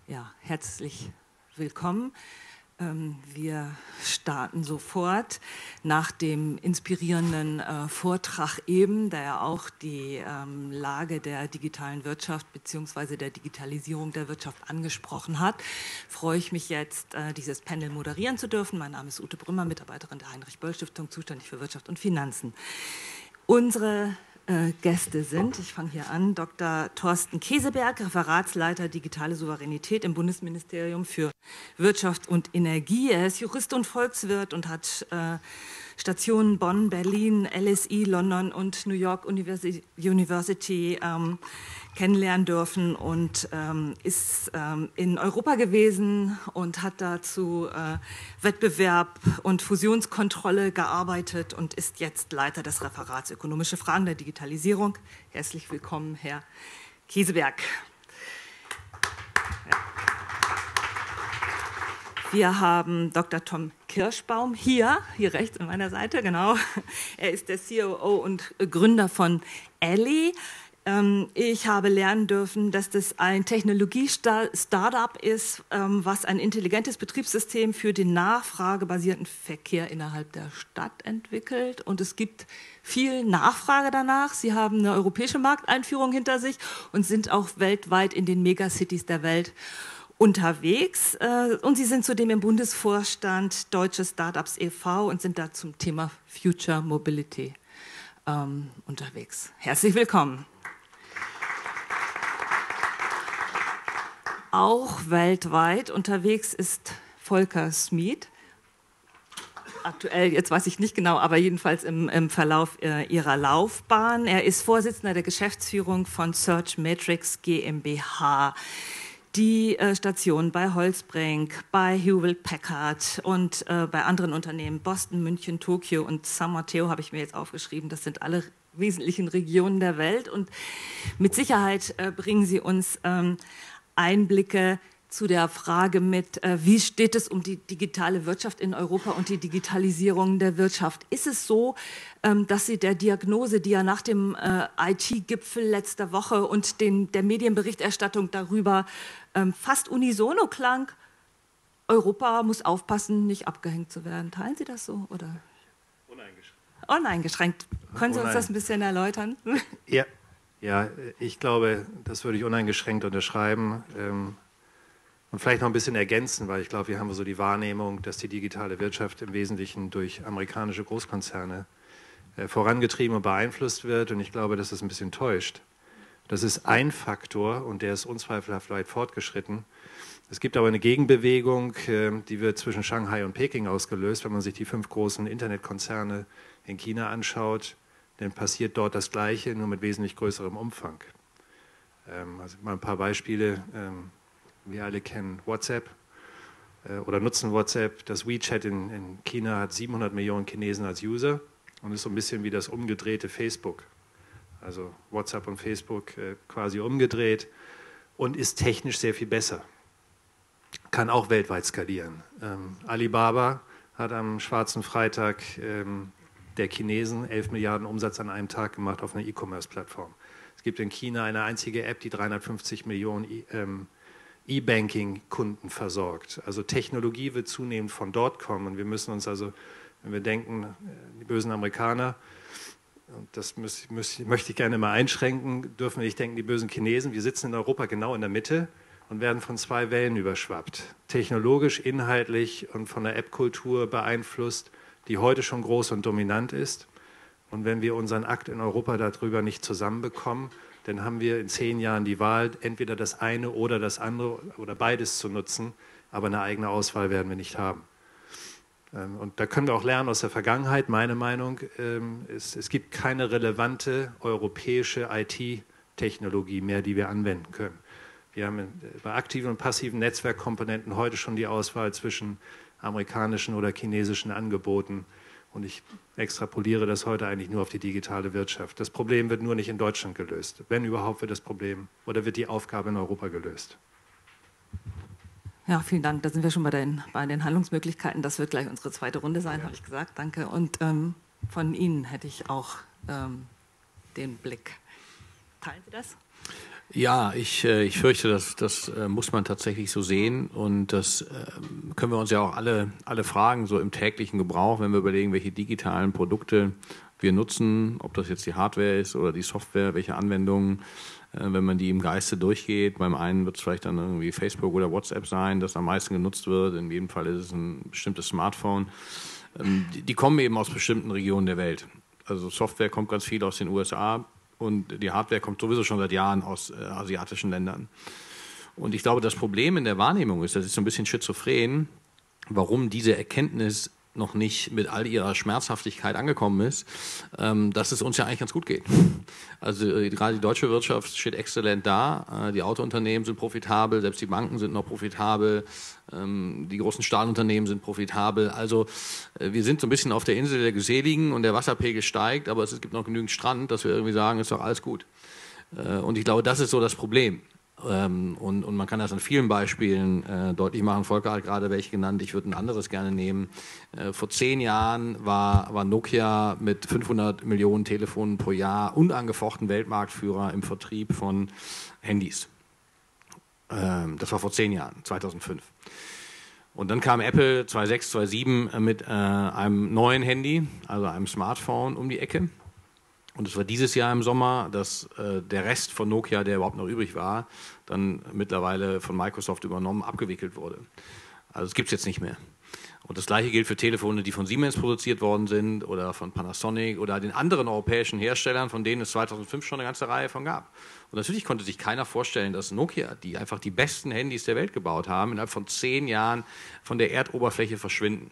Ja, herzlich willkommen. Wir starten sofort nach dem inspirierenden Vortrag eben, der ja auch die Lage der digitalen Wirtschaft bzw. der Digitalisierung der Wirtschaft angesprochen hat. Freue ich mich jetzt, dieses Panel moderieren zu dürfen. Mein Name ist Ute Brümmer, Mitarbeiterin der Heinrich-Böll-Stiftung, zuständig für Wirtschaft und Finanzen. Unsere Gäste sind, ich fange hier an, Dr. Thorsten Keseberg, Referatsleiter Digitale Souveränität im Bundesministerium für Wirtschaft und Energie. Er ist Jurist und Volkswirt und hat Stationen Bonn, Berlin, LSI, London und New York University kennenlernen dürfen und ist in Europa gewesen und hat dazu Wettbewerb und Fusionskontrolle gearbeitet und ist jetzt Leiter des Referats Ökonomische Fragen der Digitalisierung. Herzlich willkommen, Herr Keseberg. Ja. Wir haben Dr. Tom Kirschbaum hier rechts an meiner Seite, genau. Er ist der COO und Gründer von Ally. Ich habe lernen dürfen, dass das ein Technologie-Startup ist, was ein intelligentes Betriebssystem für den nachfragebasierten Verkehr innerhalb der Stadt entwickelt. Und es gibt viel Nachfrage danach. Sie haben eine europäische Markteinführung hinter sich und sind auch weltweit in den Megacities der Welt unterwegs. Und Sie sind zudem im Bundesvorstand Deutsche Startups e.V. und sind da zum Thema Future Mobility unterwegs. Herzlich willkommen. Auch weltweit unterwegs ist Volker Smid. Aktuell, jetzt weiß ich nicht genau, aber jedenfalls im Verlauf ihrer Laufbahn. Er ist Vorsitzender der Geschäftsführung von Search Matrix GmbH. Die Stationen bei Holzbrink, bei Hewlett Packard und bei anderen Unternehmen, Boston, München, Tokio und San Mateo habe ich mir jetzt aufgeschrieben. Das sind alle wesentlichen Regionen der Welt und mit Sicherheit bringen sie uns Einblicke zu der Frage mit, wie steht es um die digitale Wirtschaft in Europa und die Digitalisierung der Wirtschaft? Ist es so, dass Sie der Diagnose, die ja nach dem IT-Gipfel letzter Woche und der Medienberichterstattung darüber fast unisono klang, Europa muss aufpassen, nicht abgehängt zu werden? Teilen Sie das so? Oder? Uneingeschränkt. Uneingeschränkt. Können Sie uns das ein bisschen erläutern? Ja, ich glaube, das würde ich uneingeschränkt unterschreiben. Und vielleicht noch ein bisschen ergänzen, weil ich glaube, wir haben so die Wahrnehmung, dass die digitale Wirtschaft im Wesentlichen durch amerikanische Großkonzerne vorangetrieben und beeinflusst wird. Und ich glaube, dass das ein bisschen täuscht. Das ist ein Faktor und der ist unzweifelhaft weit fortgeschritten. Es gibt aber eine Gegenbewegung, die wird zwischen Shanghai und Peking ausgelöst. Wenn man sich die 5 großen Internetkonzerne in China anschaut, dann passiert dort das Gleiche, nur mit wesentlich größerem Umfang. Also mal ein paar Beispiele. Wir alle kennen WhatsApp oder nutzen WhatsApp. Das WeChat in China hat 700 Millionen Chinesen als User und ist so ein bisschen wie das umgedrehte Facebook. Also WhatsApp und Facebook quasi umgedreht und ist technisch sehr viel besser. Kann auch weltweit skalieren. Alibaba hat am schwarzen Freitag der Chinesen 11 Milliarden Umsatz an einem Tag gemacht auf einer E-Commerce-Plattform. Es gibt in China eine einzige App, die 350 Millionen E-Banking-Kunden versorgt. Also Technologie wird zunehmend von dort kommen. Und wir müssen uns also, wenn wir denken, die bösen Amerikaner, und das möchte ich gerne mal einschränken, dürfen wir nicht denken, die bösen Chinesen. Wir sitzen in Europa genau in der Mitte und werden von 2 Wellen überschwappt. Technologisch, inhaltlich und von der App-Kultur beeinflusst, die heute schon groß und dominant ist. Und wenn wir unseren Akt in Europa darüber nicht zusammenbekommen, dann haben wir in 10 Jahren die Wahl, entweder das eine oder das andere oder beides zu nutzen, aber eine eigene Auswahl werden wir nicht haben. Und da können wir auch lernen aus der Vergangenheit. Meine Meinung, es gibt keine relevante europäische IT-Technologie mehr, die wir anwenden können. Wir haben bei aktiven und passiven Netzwerkkomponenten heute schon die Auswahl zwischen amerikanischen oder chinesischen Angeboten. Und ich extrapoliere das heute eigentlich nur auf die digitale Wirtschaft. Das Problem wird nur nicht in Deutschland gelöst. Wenn überhaupt, wird das Problem oder wird die Aufgabe in Europa gelöst. Ja, vielen Dank. Da sind wir schon bei den Handlungsmöglichkeiten. Das wird gleich unsere zweite Runde sein, habe ich gesagt. Danke. Und von Ihnen hätte ich auch den Blick. Teilen Sie das? Ja, ich fürchte, das muss man tatsächlich so sehen und das können wir uns ja auch alle fragen, so im täglichen Gebrauch, wenn wir überlegen, welche digitalen Produkte wir nutzen, ob das jetzt die Hardware ist oder die Software, welche Anwendungen, wenn man die im Geiste durchgeht. Beim einen wird es vielleicht dann irgendwie Facebook oder WhatsApp sein, das am meisten genutzt wird, in jedem Fall ist es ein bestimmtes Smartphone. Die kommen eben aus bestimmten Regionen der Welt. Also Software kommt ganz viel aus den USA. Und die Hardware kommt sowieso schon seit Jahren aus asiatischen Ländern. Und ich glaube, das Problem in der Wahrnehmung ist, das ist so ein bisschen schizophren, warum diese Erkenntnis noch nicht mit all ihrer Schmerzhaftigkeit angekommen ist, dass es uns ja eigentlich ganz gut geht. Also gerade die deutsche Wirtschaft steht exzellent da, die Autounternehmen sind profitabel, selbst die Banken sind noch profitabel, die großen Stahlunternehmen sind profitabel. Also wir sind so ein bisschen auf der Insel der Geseligen und der Wasserpegel steigt, aber es gibt noch genügend Strand, dass wir irgendwie sagen, ist doch alles gut. Und ich glaube, das ist so das Problem. Und man kann das an vielen Beispielen deutlich machen. Volker hat gerade welche genannt, ich würde ein anderes gerne nehmen. Vor 10 Jahren war Nokia mit 500 Millionen Telefonen pro Jahr unangefochten Weltmarktführer im Vertrieb von Handys. Das war vor 10 Jahren, 2005. Und dann kam Apple 2006, 2007 mit einem neuen Handy, also einem Smartphone, um die Ecke. Und es war dieses Jahr im Sommer, dass der Rest von Nokia, der überhaupt noch übrig war, dann mittlerweile von Microsoft übernommen, abgewickelt wurde. Also es gibt es jetzt nicht mehr. Und das Gleiche gilt für Telefone, die von Siemens produziert worden sind oder von Panasonic oder den anderen europäischen Herstellern, von denen es 2005 schon eine ganze Reihe von gab. Und natürlich konnte sich keiner vorstellen, dass Nokia, die einfach die besten Handys der Welt gebaut haben, innerhalb von 10 Jahren von der Erdoberfläche verschwinden.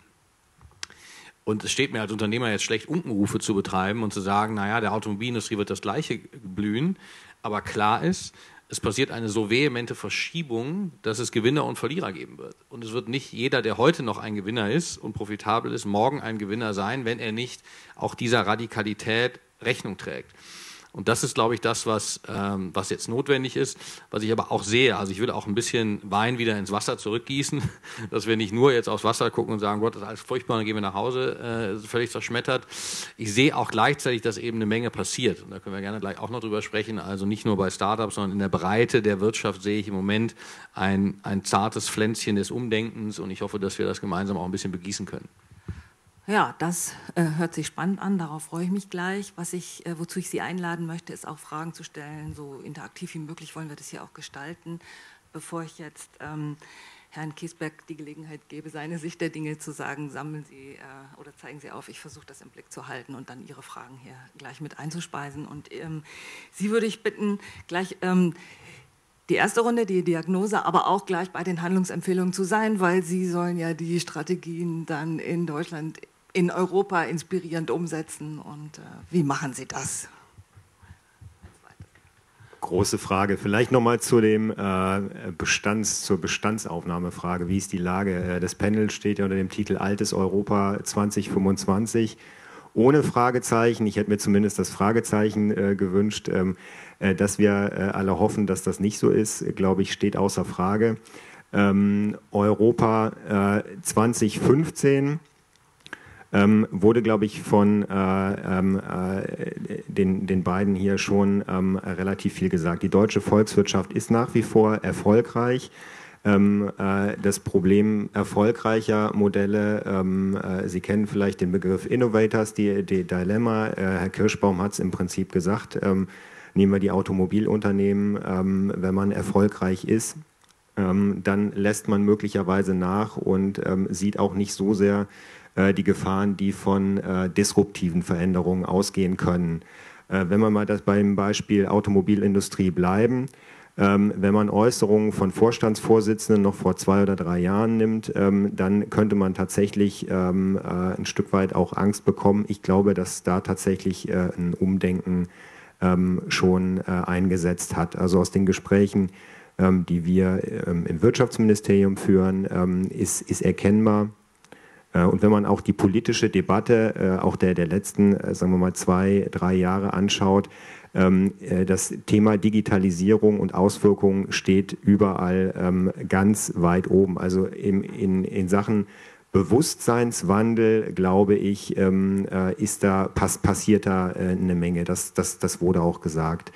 Und es steht mir als Unternehmer jetzt schlecht, Unkenrufe zu betreiben und zu sagen, naja, der Automobilindustrie wird das Gleiche blühen. Aber klar ist, es passiert eine so vehemente Verschiebung, dass es Gewinner und Verlierer geben wird. Und es wird nicht jeder, der heute noch ein Gewinner ist und profitabel ist, morgen ein Gewinner sein, wenn er nicht auch dieser Radikalität Rechnung trägt. Und das ist, glaube ich, das, was jetzt notwendig ist, was ich aber auch sehe. Also ich würde auch ein bisschen Wein wieder ins Wasser zurückgießen, dass wir nicht nur jetzt aufs Wasser gucken und sagen, Gott, das ist alles furchtbar, dann gehen wir nach Hause, völlig zerschmettert. Ich sehe auch gleichzeitig, dass eben eine Menge passiert. Und da können wir gerne gleich auch noch drüber sprechen. Also nicht nur bei Startups, sondern in der Breite der Wirtschaft sehe ich im Moment ein zartes Pflänzchen des Umdenkens und ich hoffe, dass wir das gemeinsam auch ein bisschen begießen können. Ja, das hört sich spannend an, darauf freue ich mich gleich. Wozu ich Sie einladen möchte, ist auch Fragen zu stellen, so interaktiv wie möglich wollen wir das hier auch gestalten. Bevor ich jetzt Herrn Kiesberg die Gelegenheit gebe, seine Sicht der Dinge zu sagen, sammeln Sie oder zeigen Sie auf, ich versuche das im Blick zu halten und dann Ihre Fragen hier gleich mit einzuspeisen. Und Sie würde ich bitten, gleich die erste Runde, die Diagnose, aber auch gleich bei den Handlungsempfehlungen zu sein, weil Sie sollen ja die Strategien dann in Deutschland, in Europa inspirierend umsetzen. Und wie machen Sie das? Große Frage. Vielleicht nochmal zu dem zur Bestandsaufnahmefrage. Wie ist die Lage? Das Panel steht ja unter dem Titel Altes Europa 2025. Ohne Fragezeichen. Ich hätte mir zumindest das Fragezeichen gewünscht. Dass wir alle hoffen, dass das nicht so ist, glaube ich, steht außer Frage. Europa 2015 wurde, glaube ich, von den beiden hier schon relativ viel gesagt. Die deutsche Volkswirtschaft ist nach wie vor erfolgreich. Das Problem erfolgreicher Modelle, Sie kennen vielleicht den Begriff Innovators, die Dilemma, Herr Kirschbaum hat es im Prinzip gesagt, nehmen wir die Automobilunternehmen, wenn man erfolgreich ist, dann lässt man möglicherweise nach und sieht auch nicht so sehr die Gefahren, die von disruptiven Veränderungen ausgehen können. Wenn wir mal das beim Beispiel Automobilindustrie bleiben, wenn man Äußerungen von Vorstandsvorsitzenden noch vor 2 oder 3 Jahren nimmt, dann könnte man tatsächlich ein Stück weit auch Angst bekommen. Ich glaube, dass da tatsächlich ein Umdenken schon eingesetzt hat. Also aus den Gesprächen, die wir im Wirtschaftsministerium führen, ist erkennbar. Und wenn man auch die politische Debatte, auch der letzten, sagen wir mal, 2, 3 Jahre anschaut, das Thema Digitalisierung und Auswirkungen steht überall ganz weit oben. Also in Sachen Bewusstseinswandel, glaube ich, passiert da eine Menge. Das wurde auch gesagt.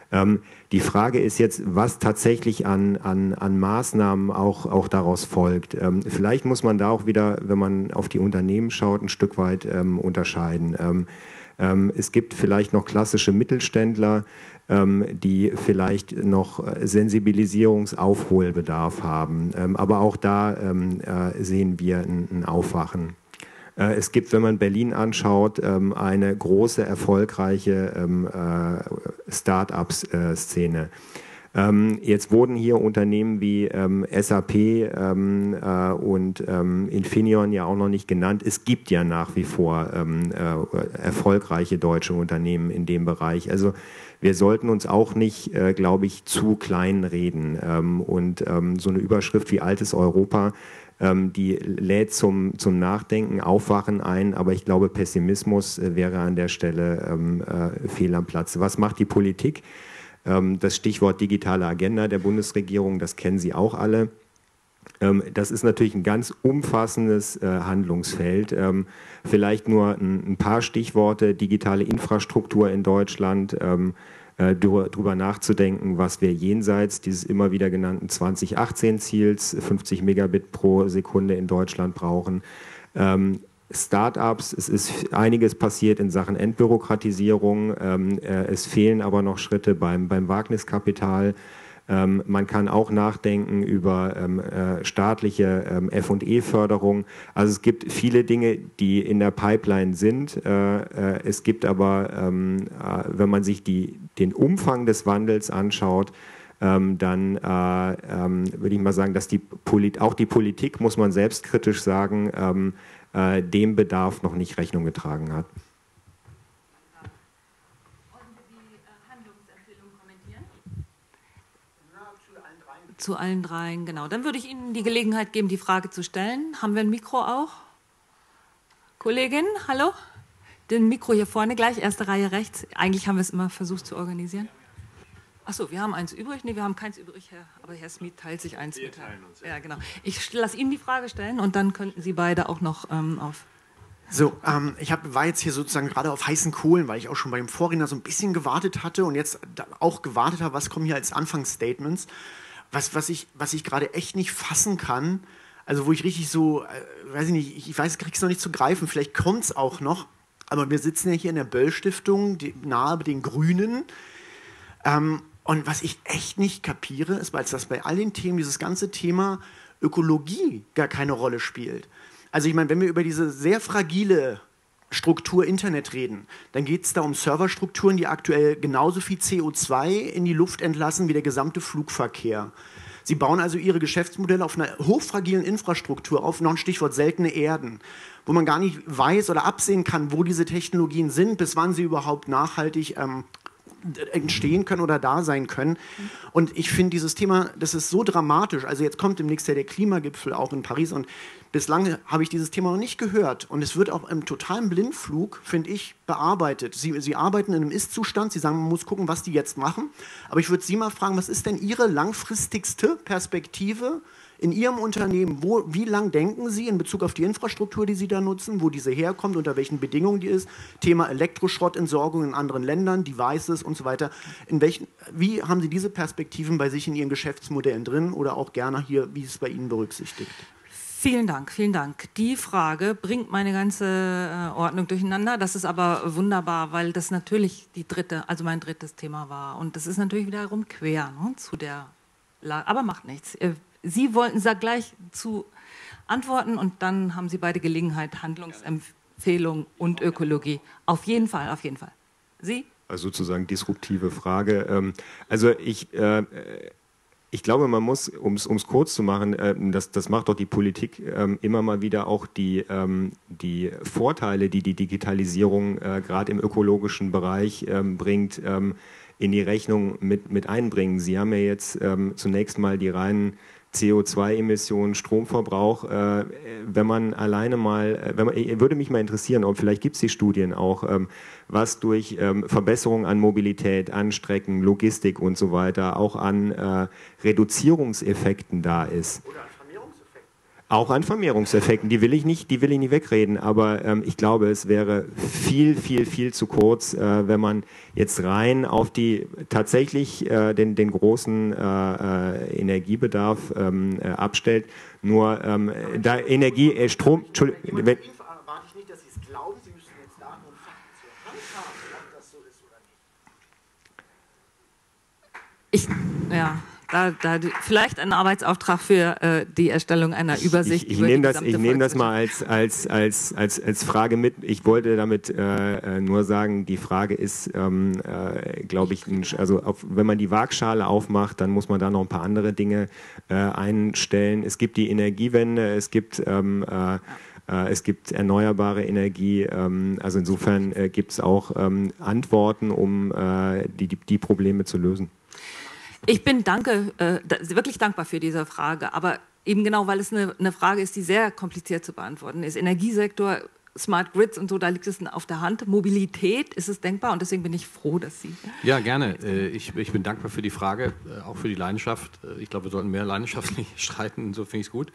Die Frage ist jetzt, was tatsächlich an Maßnahmen auch daraus folgt. Vielleicht muss man da auch wieder, wenn man auf die Unternehmen schaut, ein Stück weit unterscheiden. Es gibt vielleicht noch klassische Mittelständler, die vielleicht noch Sensibilisierungsaufholbedarf haben. Aber auch da sehen wir ein Aufwachen. Es gibt, wenn man Berlin anschaut, eine große, erfolgreiche Start-up-Szene. Jetzt wurden hier Unternehmen wie SAP und Infineon ja auch noch nicht genannt. Es gibt ja nach wie vor erfolgreiche deutsche Unternehmen in dem Bereich. Also wir sollten uns auch nicht, glaube ich, zu klein reden. Und so eine Überschrift wie Altes Europa, die lädt zum Nachdenken, Aufwachen ein, aber ich glaube, Pessimismus wäre an der Stelle fehl am Platz. Was macht die Politik? Das Stichwort digitale Agenda der Bundesregierung, das kennen Sie auch alle. Das ist natürlich ein ganz umfassendes Handlungsfeld. Vielleicht nur ein paar Stichworte: digitale Infrastruktur in Deutschland, darüber nachzudenken, was wir jenseits dieses immer wieder genannten 2018-Ziels, 50 Megabit pro Sekunde in Deutschland brauchen. Start-ups, es ist einiges passiert in Sachen Entbürokratisierung, es fehlen aber noch Schritte beim Wagniskapital. Man kann auch nachdenken über staatliche F&E-Förderung. Also es gibt viele Dinge, die in der Pipeline sind. Es gibt aber, wenn man sich den Umfang des Wandels anschaut, dann würde ich mal sagen, dass auch die Politik, muss man selbstkritisch sagen, dem Bedarf noch nicht Rechnung getragen hat. Zu allen dreien, genau. Dann würde ich Ihnen die Gelegenheit geben, die Frage zu stellen. Haben wir ein Mikro auch? Kollegin, hallo? Den Mikro hier vorne gleich, erste Reihe rechts. Eigentlich haben wir es immer versucht zu organisieren. Achso, wir haben eins übrig. Nee, wir haben keins übrig, aber Herr Smith teilt sich eins mit. Ja, genau. Ich lasse Ihnen die Frage stellen und dann könnten Sie beide auch noch auf... So, ich war jetzt hier sozusagen gerade auf heißen Kohlen, weil ich auch schon bei dem Vorredner so ein bisschen gewartet hatte und jetzt auch gewartet habe, was kommen hier als Anfangsstatements. Was ich gerade echt nicht fassen kann, also wo ich richtig so, weiß ich nicht, ich weiß, krieg's noch nicht zu greifen, vielleicht kommt es auch noch, aber wir sitzen ja hier in der Böll-Stiftung, nahe den Grünen, und was ich echt nicht kapiere, ist, weil das bei all den Themen, dieses ganze Thema Ökologie gar keine Rolle spielt. Also ich meine, wenn wir über diese sehr fragile Struktur Internet reden, dann geht es da um Serverstrukturen, die aktuell genauso viel CO2 in die Luft entlassen wie der gesamte Flugverkehr. Sie bauen also ihre Geschäftsmodelle auf einer hochfragilen Infrastruktur auf, noch ein Stichwort seltene Erden, wo man gar nicht weiß oder absehen kann, wo diese Technologien sind, bis wann sie überhaupt nachhaltig entstehen können oder da sein können. Und ich finde dieses Thema, das ist so dramatisch. Also jetzt kommt demnächst ja der Klimagipfel auch in Paris und bislang habe ich dieses Thema noch nicht gehört. Und es wird auch im totalen Blindflug, finde ich, bearbeitet. Sie arbeiten in einem Ist-Zustand. Sie sagen, man muss gucken, was die jetzt machen. Aber ich würde Sie mal fragen, was ist denn Ihre langfristigste Perspektive in Ihrem Unternehmen? Wie lang denken Sie in Bezug auf die Infrastruktur, die Sie da nutzen, wo diese herkommt, unter welchen Bedingungen die ist? Thema Elektroschrottentsorgung in anderen Ländern, Devices und so weiter. Wie haben Sie diese Perspektiven bei sich in Ihren Geschäftsmodellen drin oder auch gerne hier, wie es bei Ihnen berücksichtigt? Vielen Dank, vielen Dank. Die Frage bringt meine ganze Ordnung durcheinander. Das ist aber wunderbar, weil das natürlich mein drittes Thema war. Und das ist natürlich wiederum quer zu der Lage. Aber macht nichts. Sie wollten gleich zu antworten und dann haben Sie beide Gelegenheit, Handlungsempfehlung und Ökologie. Auf jeden Fall, auf jeden Fall. Sie? Also sozusagen disruptive Frage. Also ich glaube, man muss, um es kurz zu machen, das macht doch die Politik immer mal wieder auch die Vorteile, die Digitalisierung gerade im ökologischen Bereich bringt, in die Rechnung mit einbringen. Sie haben ja jetzt zunächst mal die reinen CO2-Emissionen, Stromverbrauch, wenn man alleine mal, würde mich mal interessieren, ob vielleicht gibt es die Studien auch, was durch Verbesserung an Mobilität, an Strecken, Logistik und so weiter auch an Reduzierungseffekten da ist. Oder an Auch an Vermehrungseffekten, die will ich nicht wegreden, aber ich glaube, es wäre viel zu kurz, wenn man jetzt rein auf die tatsächlich den großen Energiebedarf abstellt. Nur da Energie, Strom, Entschuldigung, erwarte ich nicht, dass Sie es glauben, Sie müssen jetzt Daten und Fakten zur Hand haben, ob das so ist oder nicht. Vielleicht ein Arbeitsauftrag für die Erstellung einer Übersicht. Ich nehme das mal als Frage mit. Ich wollte damit nur sagen, die Frage ist, glaube ich, wenn man die Waagschale aufmacht, dann muss man da noch ein paar andere Dinge einstellen. Es gibt die Energiewende, es gibt erneuerbare Energie. Also insofern gibt es auch Antworten, um die Probleme zu lösen. Ich bin wirklich dankbar für diese Frage, aber eben genau, weil es eine Frage ist, die sehr kompliziert zu beantworten ist. Energiesektor, Smart Grids und so, da liegt es auf der Hand. Mobilität, ist es denkbar und deswegen bin ich froh, dass Sie... Ja, gerne. Ich bin dankbar für die Frage, auch für die Leidenschaft. Ich glaube, wir sollten mehr leidenschaftlich streiten, so finde ich es gut.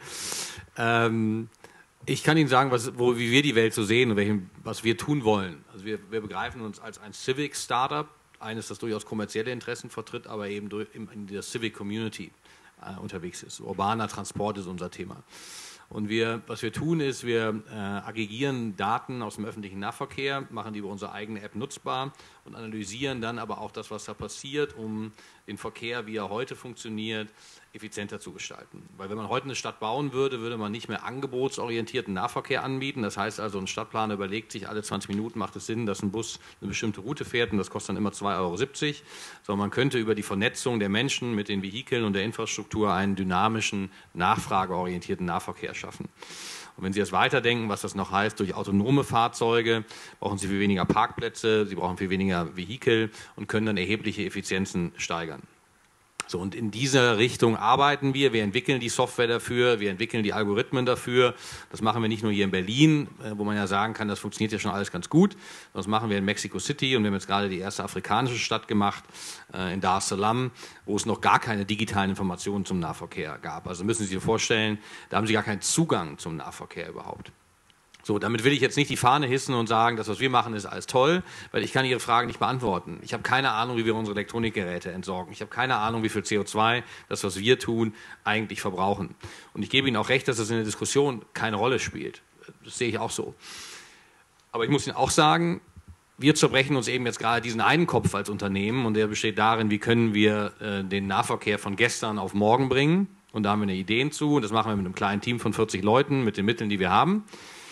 Ich kann Ihnen sagen, wie wir die Welt so sehen und was wir tun wollen. Also wir begreifen uns als ein Civic-Startup, eines, das durchaus kommerzielle Interessen vertritt, aber eben in der Civic Community unterwegs ist. Urbaner Transport ist unser Thema. Und was wir tun, ist, wir aggregieren Daten aus dem öffentlichen Nahverkehr, machen die über unsere eigene App nutzbar und analysieren dann aber auch das, was da passiert, um den Verkehr, wie er heute funktioniert, effizienter zu gestalten. Weil wenn man heute eine Stadt bauen würde, würde man nicht mehr angebotsorientierten Nahverkehr anbieten. Das heißt also, ein Stadtplaner überlegt sich, alle 20 Minuten macht es Sinn, dass ein Bus eine bestimmte Route fährt und das kostet dann immer 2,70 €. Sondern man könnte über die Vernetzung der Menschen mit den Vehikeln und der Infrastruktur einen dynamischen, nachfrageorientierten Nahverkehr schaffen. Und wenn Sie das weiterdenken, was das noch heißt, durch autonome Fahrzeuge brauchen Sie viel weniger Parkplätze, Sie brauchen viel weniger Vehikel und können dann erhebliche Effizienzen steigern. So, und in dieser Richtung arbeiten wir. Wir entwickeln die Software dafür, wir entwickeln die Algorithmen dafür. Das machen wir nicht nur hier in Berlin, wo man ja sagen kann, das funktioniert ja schon alles ganz gut. Das machen wir in Mexico City und wir haben jetzt gerade die erste afrikanische Stadt gemacht, in Dar es Salaam, wo es noch gar keine digitalen Informationen zum Nahverkehr gab. Also müssen Sie sich vorstellen, da haben Sie gar keinen Zugang zum Nahverkehr überhaupt. So, damit will ich jetzt nicht die Fahne hissen und sagen, das, was wir machen, ist alles toll, weil ich kann Ihre Fragen nicht beantworten. Ich habe keine Ahnung, wie wir unsere Elektronikgeräte entsorgen. Ich habe keine Ahnung, wie viel CO2 das, was wir tun, eigentlich verbrauchen. Und ich gebe Ihnen auch recht, dass das in der Diskussion keine Rolle spielt. Das sehe ich auch so. Aber ich muss Ihnen auch sagen, wir zerbrechen uns eben jetzt gerade diesen einen Kopf als Unternehmen und der besteht darin, wie können wir den Nahverkehr von gestern auf morgen bringen. Und da haben wir eine Idee zu und das machen wir mit einem kleinen Team von 40 Leuten, mit den Mitteln, die wir haben.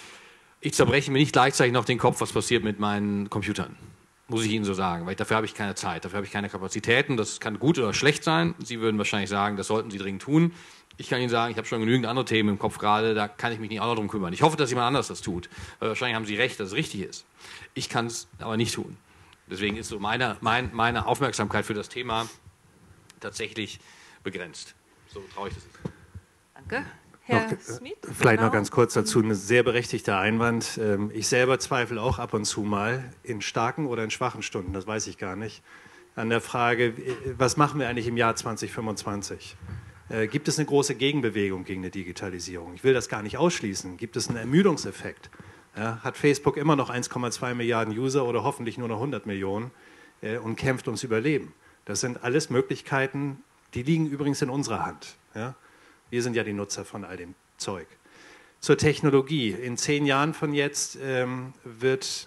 Ich zerbreche mir nicht gleichzeitig noch den Kopf, was passiert mit meinen Computern. Muss ich Ihnen so sagen, weil dafür habe ich keine Zeit, dafür habe ich keine Kapazitäten. Das kann gut oder schlecht sein. Sie würden wahrscheinlich sagen, das sollten Sie dringend tun. Ich kann Ihnen sagen, ich habe schon genügend andere Themen im Kopf gerade, da kann ich mich nicht auch noch drum kümmern. Ich hoffe, dass jemand anders das tut, weil wahrscheinlich haben Sie recht, dass es richtig ist. Ich kann es aber nicht tun. Deswegen ist so meine Aufmerksamkeit für das Thema tatsächlich begrenzt. So traue ich das nicht. Danke. Herr Smith? Vielleicht noch ganz kurz dazu, ein sehr berechtigter Einwand. Ich selber zweifle auch ab und zu mal in starken oder in schwachen Stunden, das weiß ich gar nicht, an der Frage, was machen wir eigentlich im Jahr 2025? Gibt es eine große Gegenbewegung gegen eine Digitalisierung? Ich will das gar nicht ausschließen. Gibt es einen Ermüdungseffekt? Ja, hat Facebook immer noch 1,2 Milliarden User oder hoffentlich nur noch 100 Millionen und kämpft ums Überleben? Das sind alles Möglichkeiten, die liegen übrigens in unserer Hand. Ja? Wir sind ja die Nutzer von all dem Zeug. Zur Technologie. In 10 Jahren von jetzt wird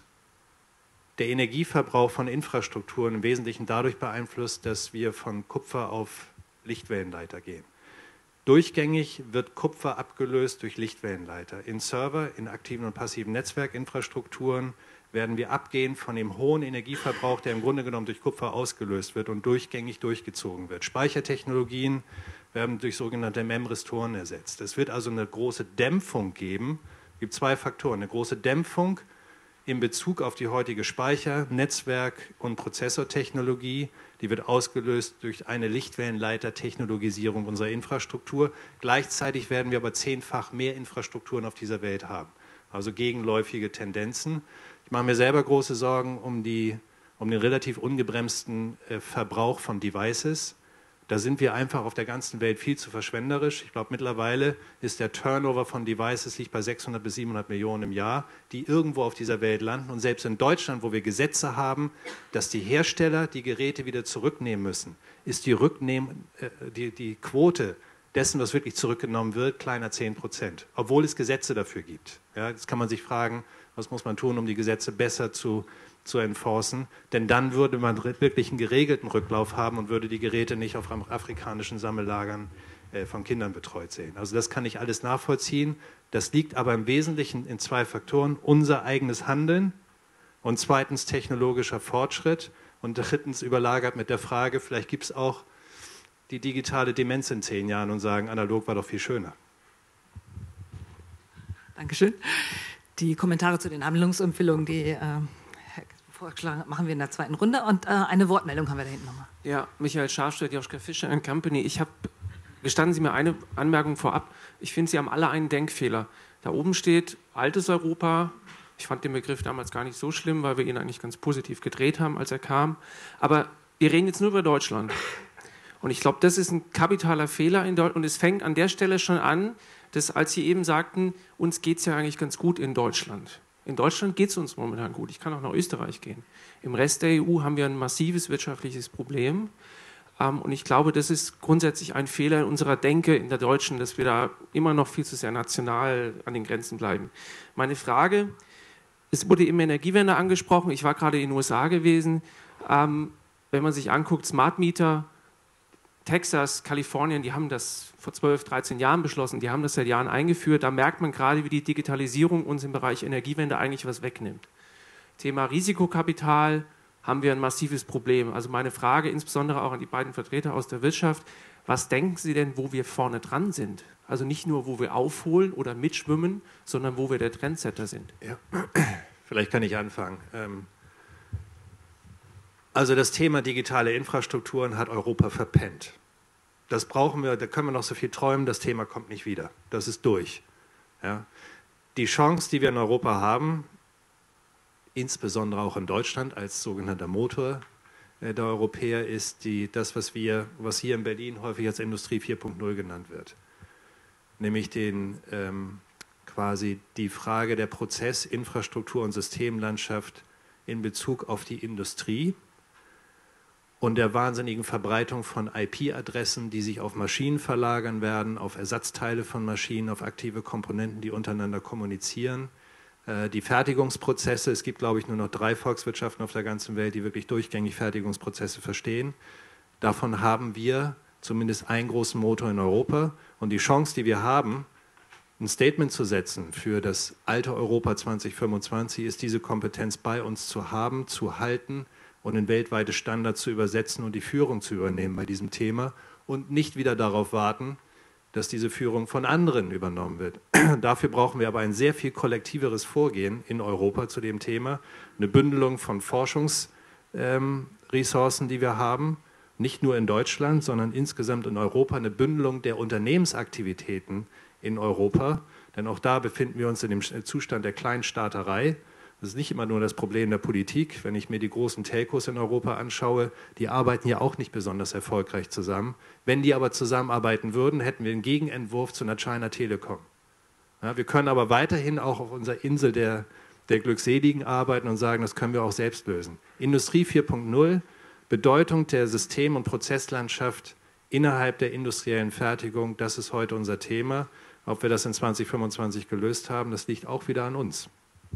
der Energieverbrauch von Infrastrukturen im Wesentlichen dadurch beeinflusst, dass wir von Kupfer auf Lichtwellenleiter gehen. Durchgängig wird Kupfer abgelöst durch Lichtwellenleiter. In Server, in aktiven und passiven Netzwerkinfrastrukturen werden wir abgehen von dem hohen Energieverbrauch, der im Grunde genommen durch Kupfer ausgelöst wird und durchgängig durchgezogen wird. Speichertechnologien werden durch sogenannte Memristoren ersetzt. Es wird also eine große Dämpfung geben. Es gibt 2 Faktoren. Eine große Dämpfung in Bezug auf die heutige Speicher-, Netzwerk- und Prozessortechnologie. Die wird ausgelöst durch eine Lichtwellenleiter-Technologisierung unserer Infrastruktur. Gleichzeitig werden wir aber 10-fach mehr Infrastrukturen auf dieser Welt haben. Also gegenläufige Tendenzen. Ich mache mir selber große Sorgen um den relativ ungebremsten Verbrauch von Devices. Da sind wir einfach auf der ganzen Welt viel zu verschwenderisch. Ich glaube, mittlerweile ist der Turnover von Devices liegt bei 600 bis 700 Millionen im Jahr, die irgendwo auf dieser Welt landen. Und selbst in Deutschland, wo wir Gesetze haben, dass die Hersteller die Geräte wieder zurücknehmen müssen, ist die Quote dessen, was wirklich zurückgenommen wird, kleiner 10%, obwohl es Gesetze dafür gibt. Ja, jetzt kann man sich fragen, was muss man tun, um die Gesetze besser zu enforcen, denn dann würde man wirklich einen geregelten Rücklauf haben und würde die Geräte nicht auf afrikanischen Sammellagern von Kindern betreut sehen. Also das kann ich alles nachvollziehen. Das liegt aber im Wesentlichen in zwei Faktoren: unser eigenes Handeln und zweitens technologischer Fortschritt und drittens überlagert mit der Frage, vielleicht gibt es auch die digitale Demenz in 10 Jahren und sagen, analog war doch viel schöner. Dankeschön. Die Kommentare zu den Handlungsempfehlungen, die vorgeschlagen hat, machen wir in der zweiten Runde. Und eine Wortmeldung haben wir da hinten nochmal. Ja, Michael Scharfstedt, Joschka Fischer & Company. Gestatten Sie mir eine Anmerkung vorab. Ich finde, Sie haben alle einen Denkfehler. Da oben steht altes Europa. Ich fand den Begriff damals gar nicht so schlimm, weil wir ihn eigentlich ganz positiv gedreht haben, als er kam. Aber wir reden jetzt nur über Deutschland. Und ich glaube, das ist ein kapitaler Fehler in Deutschland. Und es fängt an der Stelle schon an, dass, als Sie eben sagten, uns geht es ja eigentlich ganz gut in Deutschland. In Deutschland geht es uns momentan gut. Ich kann auch nach Österreich gehen. Im Rest der EU haben wir ein massives wirtschaftliches Problem. Und ich glaube, das ist grundsätzlich ein Fehler in unserer Denke, in der Deutschen, dass wir da immer noch viel zu sehr national an den Grenzen bleiben. Meine Frage, es wurde eben Energiewende angesprochen. Ich war gerade in den USA gewesen. Wenn man sich anguckt, Smart Meter, Texas, Kalifornien, die haben das vor 12, 13 Jahren beschlossen, die haben das seit Jahren eingeführt. Da merkt man gerade, wie die Digitalisierung uns im Bereich Energiewende eigentlich was wegnimmt. Thema Risikokapital haben wir ein massives Problem. Also meine Frage insbesondere auch an die beiden Vertreter aus der Wirtschaft, was denken Sie denn, wo wir vorne dran sind? Also nicht nur, wo wir aufholen oder mitschwimmen, sondern wo wir der Trendsetter sind. Ja. Vielleicht kann ich anfangen. Also das Thema digitale Infrastrukturen hat Europa verpennt. Das brauchen wir, da können wir noch so viel träumen, das Thema kommt nicht wieder. Das ist durch. Ja. Die Chance, die wir in Europa haben, insbesondere auch in Deutschland als sogenannter Motor der Europäer, ist das, was hier in Berlin häufig als Industrie 4.0 genannt wird. Nämlich quasi die Frage der Prozess-, Infrastruktur- und Systemlandschaft in Bezug auf die Industrie und der wahnsinnigen Verbreitung von IP-Adressen, die sich auf Maschinen verlagern werden, auf Ersatzteile von Maschinen, auf aktive Komponenten, die untereinander kommunizieren. Die Fertigungsprozesse, es gibt, glaube ich, nur noch 3 Volkswirtschaften auf der ganzen Welt, die wirklich durchgängig Fertigungsprozesse verstehen. Davon haben wir zumindest einen großen Motor in Europa. Und die Chance, die wir haben, ein Statement zu setzen für das alte Europa 2025, ist diese Kompetenz bei uns zu haben, zu halten und in weltweite Standards zu übersetzen und die Führung zu übernehmen bei diesem Thema und nicht wieder darauf warten, dass diese Führung von anderen übernommen wird. Dafür brauchen wir aber ein sehr viel kollektiveres Vorgehen in Europa zu dem Thema, eine Bündelung von Forschungsressourcen, die wir haben, nicht nur in Deutschland, sondern insgesamt in Europa, eine Bündelung der Unternehmensaktivitäten in Europa, denn auch da befinden wir uns in dem Zustand der Kleinstaaterei. Das ist nicht immer nur das Problem der Politik. Wenn ich mir die großen Telcos in Europa anschaue, die arbeiten ja auch nicht besonders erfolgreich zusammen. Wenn die aber zusammenarbeiten würden, hätten wir einen Gegenentwurf zu einer China Telekom. Ja, wir können aber weiterhin auch auf unserer Insel der Glückseligen arbeiten und sagen, das können wir auch selbst lösen. Industrie 4.0, Bedeutung der System- und Prozesslandschaft innerhalb der industriellen Fertigung, das ist heute unser Thema. Ob wir das in 2025 gelöst haben, das liegt auch wieder an uns.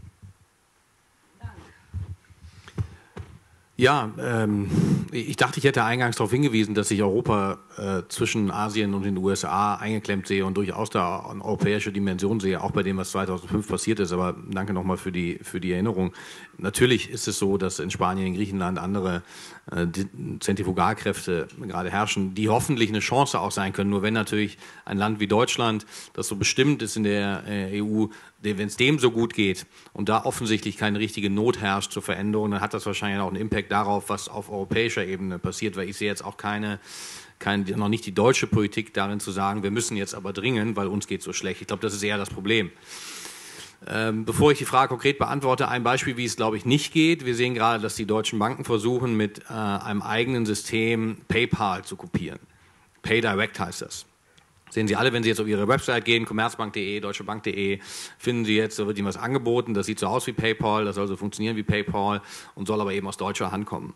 Ja, ich dachte, ich hätte eingangs darauf hingewiesen, dass ich Europa zwischen Asien und den USA eingeklemmt sehe und durchaus da eine europäische Dimension sehe, auch bei dem, was 2005 passiert ist. Aber danke nochmal für die Erinnerung. Natürlich ist es so, dass in Spanien, in Griechenland andere Zentrifugalkräfte gerade herrschen, die hoffentlich eine Chance auch sein können. Nur wenn natürlich ein Land wie Deutschland, das so bestimmt ist in der EU, wenn es dem so gut geht und da offensichtlich keine richtige Not herrscht zur Veränderung, dann hat das wahrscheinlich auch einen Impact darauf, was auf europäischer Ebene passiert, weil ich sehe jetzt auch noch nicht die deutsche Politik darin zu sagen, wir müssen jetzt aber dringend, weil uns geht so schlecht. Ich glaube, das ist eher das Problem. Bevor ich die Frage konkret beantworte, ein Beispiel, wie es, glaube ich, nicht geht. Wir sehen gerade, dass die deutschen Banken versuchen, mit einem eigenen System PayPal zu kopieren. PayDirect heißt das. Sehen Sie alle, wenn Sie jetzt auf Ihre Website gehen, commerzbank.de, deutschebank.de, finden Sie jetzt, da wird Ihnen was angeboten, das sieht so aus wie PayPal, das soll so funktionieren wie PayPal und soll aber eben aus deutscher Hand kommen.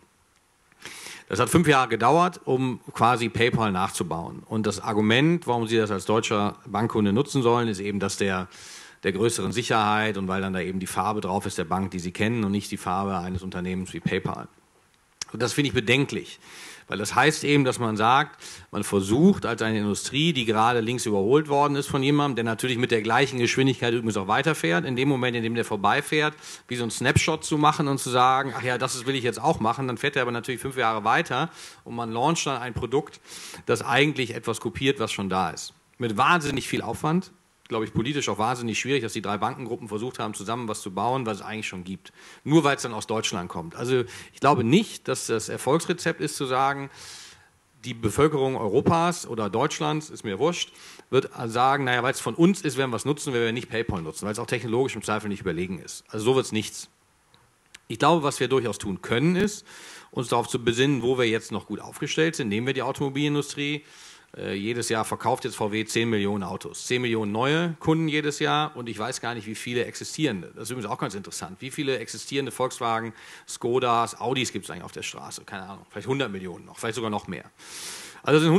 Das hat 5 Jahre gedauert, um quasi PayPal nachzubauen. Und das Argument, warum Sie das als deutscher Bankkunde nutzen sollen, ist eben das der größeren Sicherheit und weil dann da eben die Farbe drauf ist der Bank, die Sie kennen und nicht die Farbe eines Unternehmens wie PayPal. Und das finde ich bedenklich. Weil das heißt eben, dass man sagt, man versucht als eine Industrie, die gerade links überholt worden ist von jemandem, der natürlich mit der gleichen Geschwindigkeit übrigens auch weiterfährt, in dem Moment, in dem der vorbeifährt, wie so ein Snapshot zu machen und zu sagen, ach ja, das will ich jetzt auch machen, dann fährt er aber natürlich 5 Jahre weiter und man launcht dann ein Produkt, das eigentlich etwas kopiert, was schon da ist. Mit wahnsinnig viel Aufwand, glaube ich, politisch auch wahnsinnig schwierig, dass die 3 Bankengruppen versucht haben, zusammen was zu bauen, was es eigentlich schon gibt. Nur weil es dann aus Deutschland kommt. Also ich glaube nicht, dass das Erfolgsrezept ist zu sagen, die Bevölkerung Europas oder Deutschlands, ist mir wurscht, wird sagen, naja, weil es von uns ist, werden wir es nutzen, wenn wir nicht PayPal nutzen, weil es auch technologisch im Zweifel nicht überlegen ist. Also so wird es nichts. Ich glaube, was wir durchaus tun können, ist, uns darauf zu besinnen, wo wir jetzt noch gut aufgestellt sind. Nehmen wir die Automobilindustrie. Jedes Jahr verkauft jetzt VW 10 Millionen Autos. 10 Millionen neue Kunden jedes Jahr und ich weiß gar nicht, wie viele existierende. Das ist übrigens auch ganz interessant. Wie viele existierende Volkswagen, Skodas, Audis gibt es eigentlich auf der Straße? Keine Ahnung, vielleicht 100 Millionen noch, vielleicht sogar noch mehr. Also sind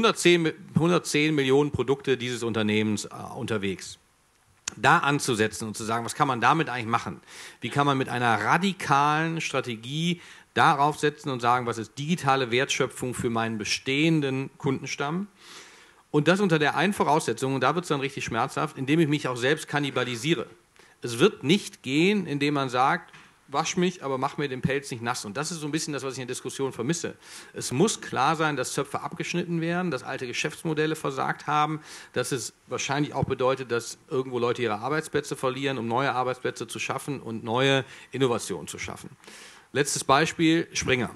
110 Millionen Produkte dieses Unternehmens unterwegs. Da anzusetzen und zu sagen, was kann man damit eigentlich machen? Wie kann man mit einer radikalen Strategie darauf setzen und sagen, was ist digitale Wertschöpfung für meinen bestehenden Kundenstamm? Und das unter der einen Voraussetzung, und da wird es dann richtig schmerzhaft, indem ich mich auch selbst kannibalisiere. Es wird nicht gehen, indem man sagt, wasch mich, aber mach mir den Pelz nicht nass. Und das ist so ein bisschen das, was ich in der Diskussion vermisse. Es muss klar sein, dass Zöpfe abgeschnitten werden, dass alte Geschäftsmodelle versagt haben, dass es wahrscheinlich auch bedeutet, dass irgendwo Leute ihre Arbeitsplätze verlieren, um neue Arbeitsplätze zu schaffen und neue Innovationen zu schaffen. Letztes Beispiel, Springer.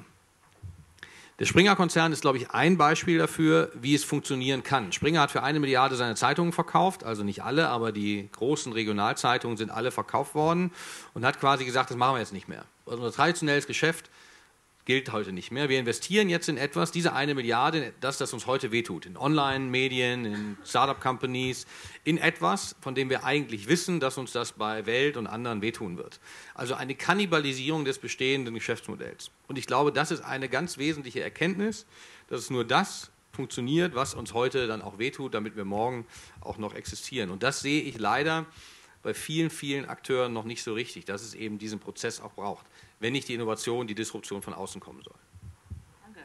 Der Springer-Konzern ist, glaube ich, ein Beispiel dafür, wie es funktionieren kann. Springer hat für 1 Milliarde seine Zeitungen verkauft, also nicht alle, aber die großen Regionalzeitungen sind alle verkauft worden und hat quasi gesagt, das machen wir jetzt nicht mehr. Also unser traditionelles Geschäft gilt heute nicht mehr. Wir investieren jetzt in etwas, diese 1 Milliarde, das uns heute wehtut, in Online-Medien, in Startup-Companies, in etwas, von dem wir eigentlich wissen, dass uns das bei Welt und anderen wehtun wird. Also eine Kannibalisierung des bestehenden Geschäftsmodells. Und ich glaube, das ist eine ganz wesentliche Erkenntnis, dass es nur das funktioniert, was uns heute dann auch wehtut, damit wir morgen auch noch existieren. Und das sehe ich leider bei vielen, vielen Akteuren noch nicht so richtig, dass es eben diesen Prozess auch braucht, wenn nicht die Innovation, die Disruption von außen kommen soll. Danke.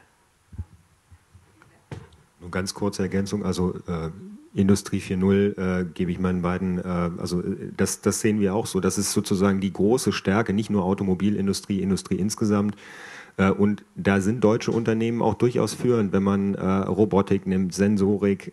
Nur ganz kurze Ergänzung, also Industrie 4.0 gebe ich meinen beiden, also das sehen wir auch so, das ist sozusagen die große Stärke, nicht nur Automobilindustrie, Industrie insgesamt. Und da sind deutsche Unternehmen auch durchaus führend, wenn man Robotik nimmt, Sensorik,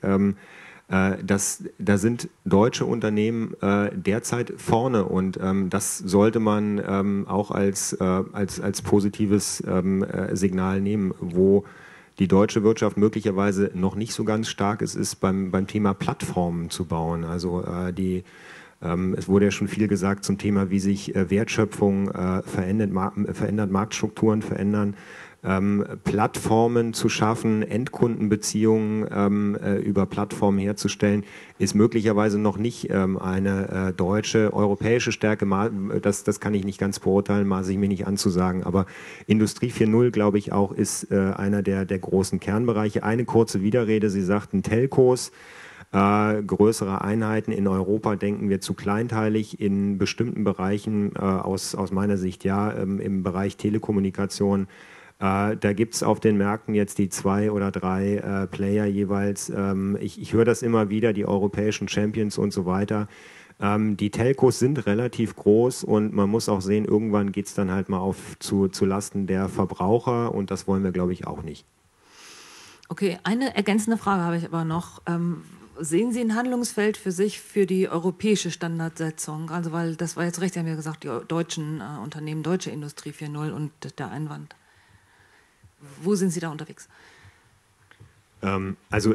da sind deutsche Unternehmen derzeit vorne und das sollte man auch als positives Signal nehmen, wo die deutsche Wirtschaft möglicherweise noch nicht so ganz stark ist beim Thema Plattformen zu bauen. Also es wurde ja schon viel gesagt zum Thema, wie sich Wertschöpfung verändert, Marktstrukturen verändern. Plattformen zu schaffen, Endkundenbeziehungen über Plattformen herzustellen, ist möglicherweise noch nicht eine deutsche, europäische Stärke. Das kann ich nicht ganz beurteilen, maße ich mir nicht anzusagen. Aber Industrie 4.0, glaube ich auch, ist einer der großen Kernbereiche. Eine kurze Widerrede, Sie sagten Telcos. Größere Einheiten in Europa denken wir zu kleinteilig, in bestimmten Bereichen aus meiner Sicht ja, im Bereich Telekommunikation. Da gibt es auf den Märkten jetzt die 2 oder 3 Player jeweils. Ich höre das immer wieder, die europäischen Champions und so weiter. Die Telcos sind relativ groß und man muss auch sehen, irgendwann geht es dann halt mal zu Lasten der Verbraucher und das wollen wir, glaube ich, auch nicht. Okay, eine ergänzende Frage habe ich aber noch. Sehen Sie ein Handlungsfeld für sich für die europäische Standardsetzung? Also, weil das war jetzt recht, Sie haben ja gesagt, die deutschen Unternehmen, deutsche Industrie 4.0 und der Einwand. Wo sind Sie da unterwegs? Also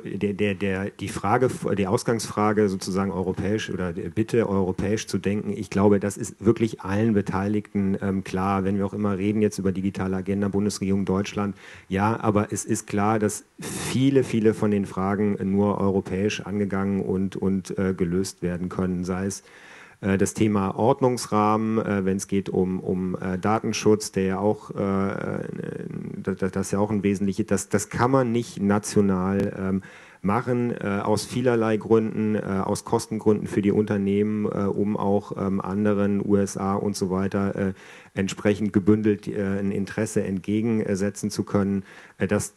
die Ausgangsfrage sozusagen europäisch oder bitte europäisch zu denken, ich glaube, das ist wirklich allen Beteiligten klar, wenn wir auch immer reden jetzt über digitale Agenda, Bundesregierung Deutschland, ja, aber es ist klar, dass viele von den Fragen nur europäisch angegangen und gelöst werden können, sei es das Thema Ordnungsrahmen, wenn es geht um Datenschutz, der ja auch, das ist ja auch ein wesentliches, das kann man nicht national machen, aus vielerlei Gründen, aus Kostengründen für die Unternehmen, um auch anderen, USA und so weiter, entsprechend gebündelt ein Interesse entgegensetzen zu können. Das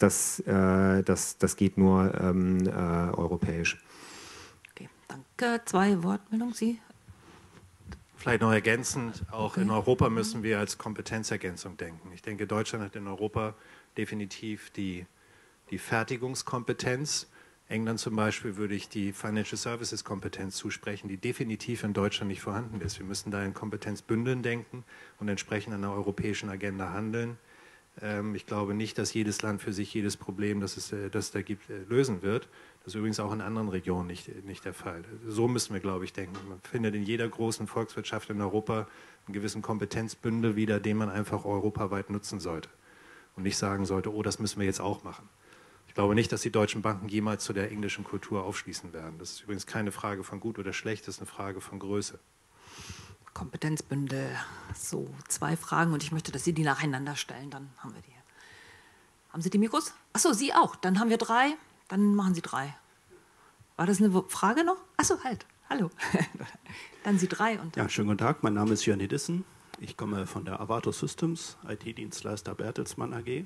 geht nur europäisch. Okay, danke. 2 Wortmeldungen, Sie? Vielleicht noch ergänzend, auch in Europa müssen wir als Kompetenzergänzung denken. Ich denke, Deutschland hat in Europa definitiv die Fertigungskompetenz. England zum Beispiel würde ich die Financial Services Kompetenz zusprechen, die definitiv in Deutschland nicht vorhanden ist. Wir müssen da in Kompetenzbündeln denken und entsprechend an der europäischen Agenda handeln. Ich glaube nicht, dass jedes Land für sich jedes Problem, das es da gibt, lösen wird. Das ist übrigens auch in anderen Regionen nicht der Fall. So müssen wir, glaube ich, denken. Man findet in jeder großen Volkswirtschaft in Europa einen gewissen Kompetenzbündel wieder, den man einfach europaweit nutzen sollte. Und nicht sagen sollte, oh, das müssen wir jetzt auch machen. Ich glaube nicht, dass die deutschen Banken jemals zu der englischen Kultur aufschließen werden. Das ist übrigens keine Frage von gut oder schlecht, das ist eine Frage von Größe. Kompetenzbündel. So, 2 Fragen und ich möchte, dass Sie die nacheinander stellen, dann haben wir die. Haben Sie die Mikros? Achso, Sie auch. Dann haben wir 3, dann machen Sie 3. War das eine Frage noch? Achso, halt. Hallo. Dann Sie 3 und... Ja, schönen guten Tag. Mein Name ist Jörn Hedissen. Ich komme von der Avato Systems, IT-Dienstleister Bertelsmann AG.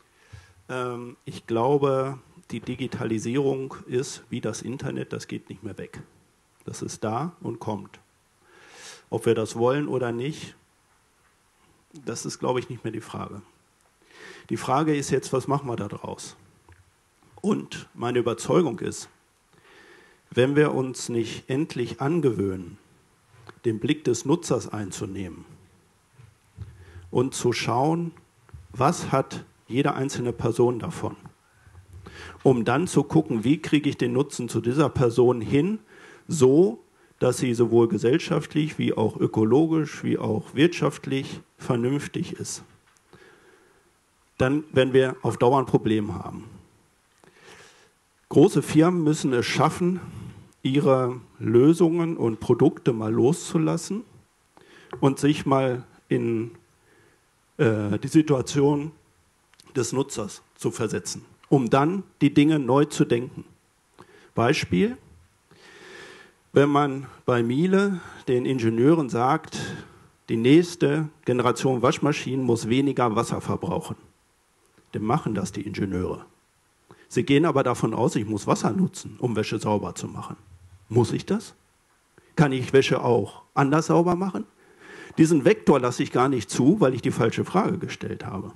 Ich glaube, die Digitalisierung ist wie das Internet, das geht nicht mehr weg. Das ist da und kommt. Ob wir das wollen oder nicht, das ist, glaube ich, nicht mehr die Frage. Die Frage ist jetzt, was machen wir da draus? Und meine Überzeugung ist, wenn wir uns nicht endlich angewöhnen, den Blick des Nutzers einzunehmen und zu schauen, was hat jede einzelne Person davon, um dann zu gucken, wie kriege ich den Nutzen zu dieser Person hin, so, dass sie sowohl gesellschaftlich wie auch ökologisch wie auch wirtschaftlich vernünftig ist. Dann werden wir auf Dauer ein Problem haben. Große Firmen müssen es schaffen, ihre Lösungen und Produkte mal loszulassen und sich mal in die Situation des Nutzers zu versetzen, um dann die Dinge neu zu denken. Beispiel: Wenn man bei Miele den Ingenieuren sagt, die nächste Generation Waschmaschinen muss weniger Wasser verbrauchen, dann machen das die Ingenieure. Sie gehen aber davon aus, ich muss Wasser nutzen, um Wäsche sauber zu machen. Muss ich das? Kann ich Wäsche auch anders sauber machen? Diesen Vektor lasse ich gar nicht zu, weil ich die falsche Frage gestellt habe.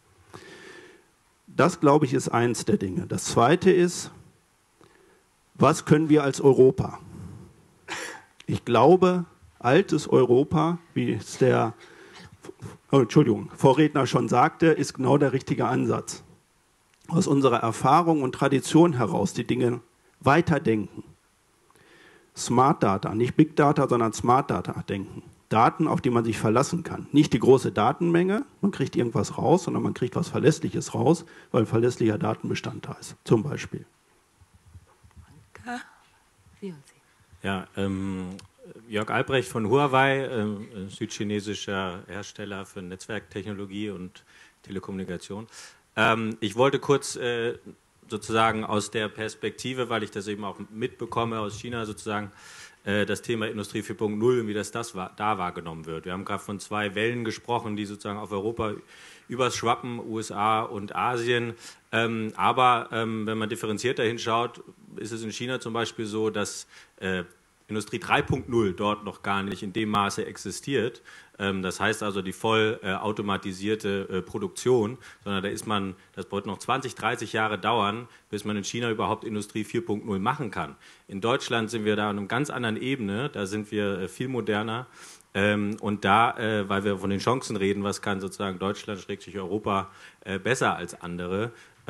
Das, glaube ich, ist eins der Dinge. Das Zweite ist, was können wir als Europa? Ich glaube, altes Europa, wie es der Vorredner schon sagte, ist genau der richtige Ansatz. Aus unserer Erfahrung und Tradition heraus die Dinge weiterdenken. Smart Data, nicht Big Data, sondern Smart Data denken. Daten, auf die man sich verlassen kann. Nicht die große Datenmenge, man kriegt irgendwas raus, sondern man kriegt was Verlässliches raus, weil ein verlässlicher Datenbestand da ist, zum Beispiel. Danke. Sie und Sie. Ja, Jörg Albrecht von Huawei, südchinesischer Hersteller für Netzwerktechnologie und Telekommunikation. Ich wollte kurz sozusagen aus der Perspektive, weil ich das eben auch mitbekomme aus China sozusagen, das Thema Industrie 4.0 und wie das da wahrgenommen wird. Wir haben gerade von 2 Wellen gesprochen, die sozusagen auf Europa überschwappen, USA und Asien. Aber wenn man differenzierter hinschaut, ist es in China zum Beispiel so, dass Industrie 3.0 dort noch gar nicht in dem Maße existiert. Das heißt also die voll automatisierte Produktion, sondern das wird noch 20, 30 Jahre dauern, bis man in China überhaupt Industrie 4.0 machen kann. In Deutschland sind wir da an einer ganz anderen Ebene, da sind wir viel moderner. Und da, weil wir von den Chancen reden, was kann sozusagen Deutschland, Europa besser als andere,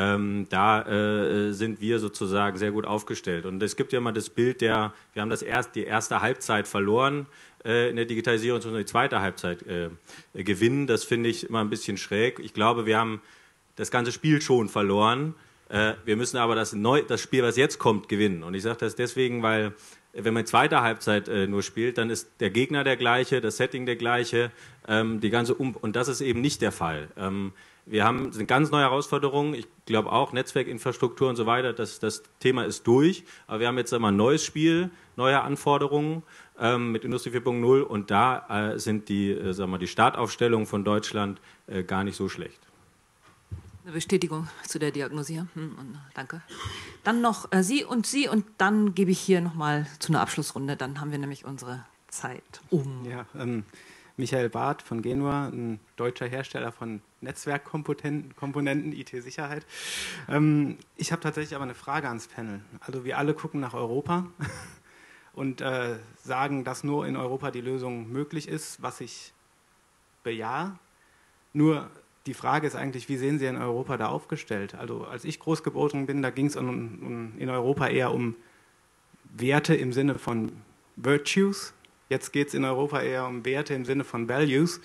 Da sind wir sozusagen sehr gut aufgestellt. Und es gibt ja mal das Bild, wir haben die erste Halbzeit verloren in der Digitalisierung, und die zweite Halbzeit gewinnen. Das finde ich immer ein bisschen schräg. Ich glaube, wir haben das ganze Spiel schon verloren. Wir müssen aber das Spiel, was jetzt kommt, gewinnen. Und ich sage das deswegen, weil wenn man zweite Halbzeit nur spielt, dann ist der Gegner der gleiche, das Setting der gleiche, und das ist eben nicht der Fall. Wir haben eine ganz neue Herausforderung. Ich glaube auch Netzwerkinfrastruktur und so weiter. Das Thema ist durch. Aber wir haben jetzt ein neues Spiel, neue Anforderungen mit Industrie 4.0 und da sind die Startaufstellungen von Deutschland gar nicht so schlecht. Eine Bestätigung zu der Diagnose hier. Danke. Dann noch Sie und dann gebe ich hier nochmal zu einer Abschlussrunde. Dann haben wir nämlich unsere Zeit um. Ja, Michael Barth von Genua, ein deutscher Hersteller von Netzwerkkomponenten, IT-Sicherheit. Ich habe tatsächlich aber eine Frage ans Panel. Also wir alle gucken nach Europa und sagen, dass nur in Europa die Lösung möglich ist, was ich bejahe. Nur die Frage ist eigentlich, wie sehen Sie in Europa da aufgestellt? Also als ich groß geboren bin, da ging es in Europa eher um Werte im Sinne von Virtues. Jetzt geht es in Europa eher um Werte im Sinne von Values.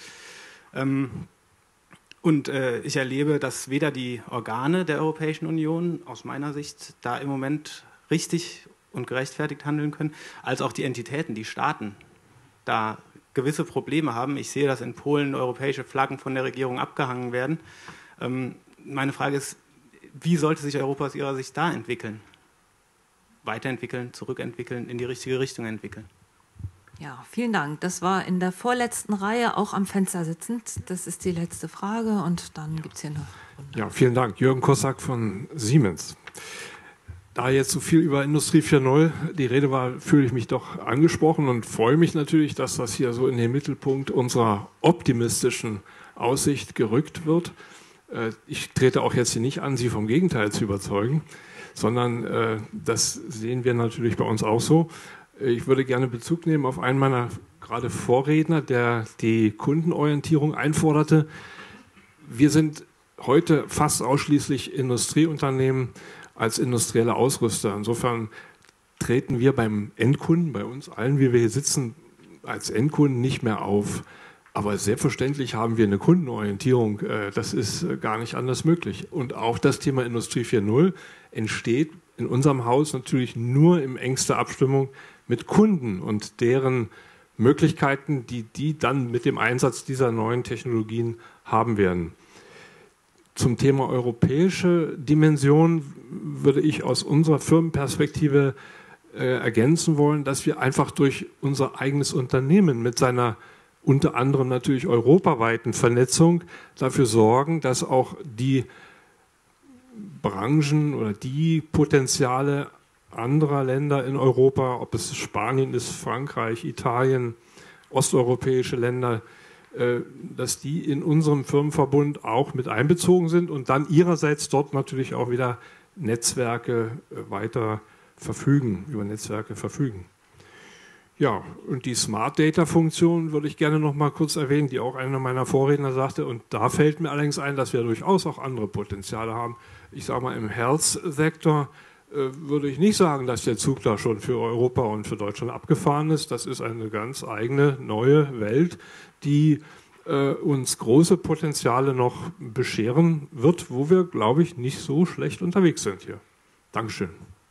Und ich erlebe, dass weder die Organe der Europäischen Union aus meiner Sicht da im Moment richtig und gerechtfertigt handeln können, als auch die Entitäten, die Staaten, da gewisse Probleme haben. Ich sehe, dass in Polen europäische Flaggen von der Regierung abgehangen werden. Meine Frage ist, wie sollte sich Europa aus Ihrer Sicht da entwickeln? Weiterentwickeln, zurückentwickeln, in die richtige Richtung entwickeln? Ja, vielen Dank. Das war in der vorletzten Reihe, auch am Fenster sitzend. Das ist die letzte Frage und dann gibt es hier noch. Ja, vielen Dank. Jürgen Kossack von Siemens. Da jetzt so viel über Industrie 4.0 die Rede war, fühle ich mich doch angesprochen und freue mich natürlich, dass das hier so in den Mittelpunkt unserer optimistischen Aussicht gerückt wird. Ich trete auch jetzt hier nicht an, Sie vom Gegenteil zu überzeugen, sondern das sehen wir natürlich bei uns auch so. Ich würde gerne Bezug nehmen auf einen meiner gerade Vorredner, der die Kundenorientierung einforderte. Wir sind heute fast ausschließlich Industrieunternehmen als industrielle Ausrüster. Insofern treten wir beim Endkunden, bei uns allen, wie wir hier sitzen, als Endkunden nicht mehr auf. Aber selbstverständlich haben wir eine Kundenorientierung. Das ist gar nicht anders möglich. Und auch das Thema Industrie 4.0 entsteht in unserem Haus natürlich nur in engster Abstimmung mit Kunden und deren Möglichkeiten, die dann mit dem Einsatz dieser neuen Technologien haben werden. Zum Thema europäische Dimension würde ich aus unserer Firmenperspektive ergänzen wollen, dass wir einfach durch unser eigenes Unternehmen mit seiner unter anderem natürlich europaweiten Vernetzung dafür sorgen, dass auch die Branchen oder die Potenziale anderer Länder in Europa, ob es Spanien ist, Frankreich, Italien, osteuropäische Länder, dass die in unserem Firmenverbund auch mit einbezogen sind und dann ihrerseits dort natürlich auch wieder Netzwerke weiter verfügen, über Netzwerke verfügen. Ja, und die Smart Data Funktion würde ich gerne noch mal kurz erwähnen, die auch einer meiner Vorredner sagte. Und da fällt mir allerdings ein, dass wir durchaus auch andere Potenziale haben. Ich sage mal, im Health-Sektor würde ich nicht sagen, dass der Zug da schon für Europa und für Deutschland abgefahren ist. Das ist eine ganz eigene, neue Welt, die uns große Potenziale noch bescheren wird, wo wir, glaube ich, nicht so schlecht unterwegs sind hier. Dankeschön.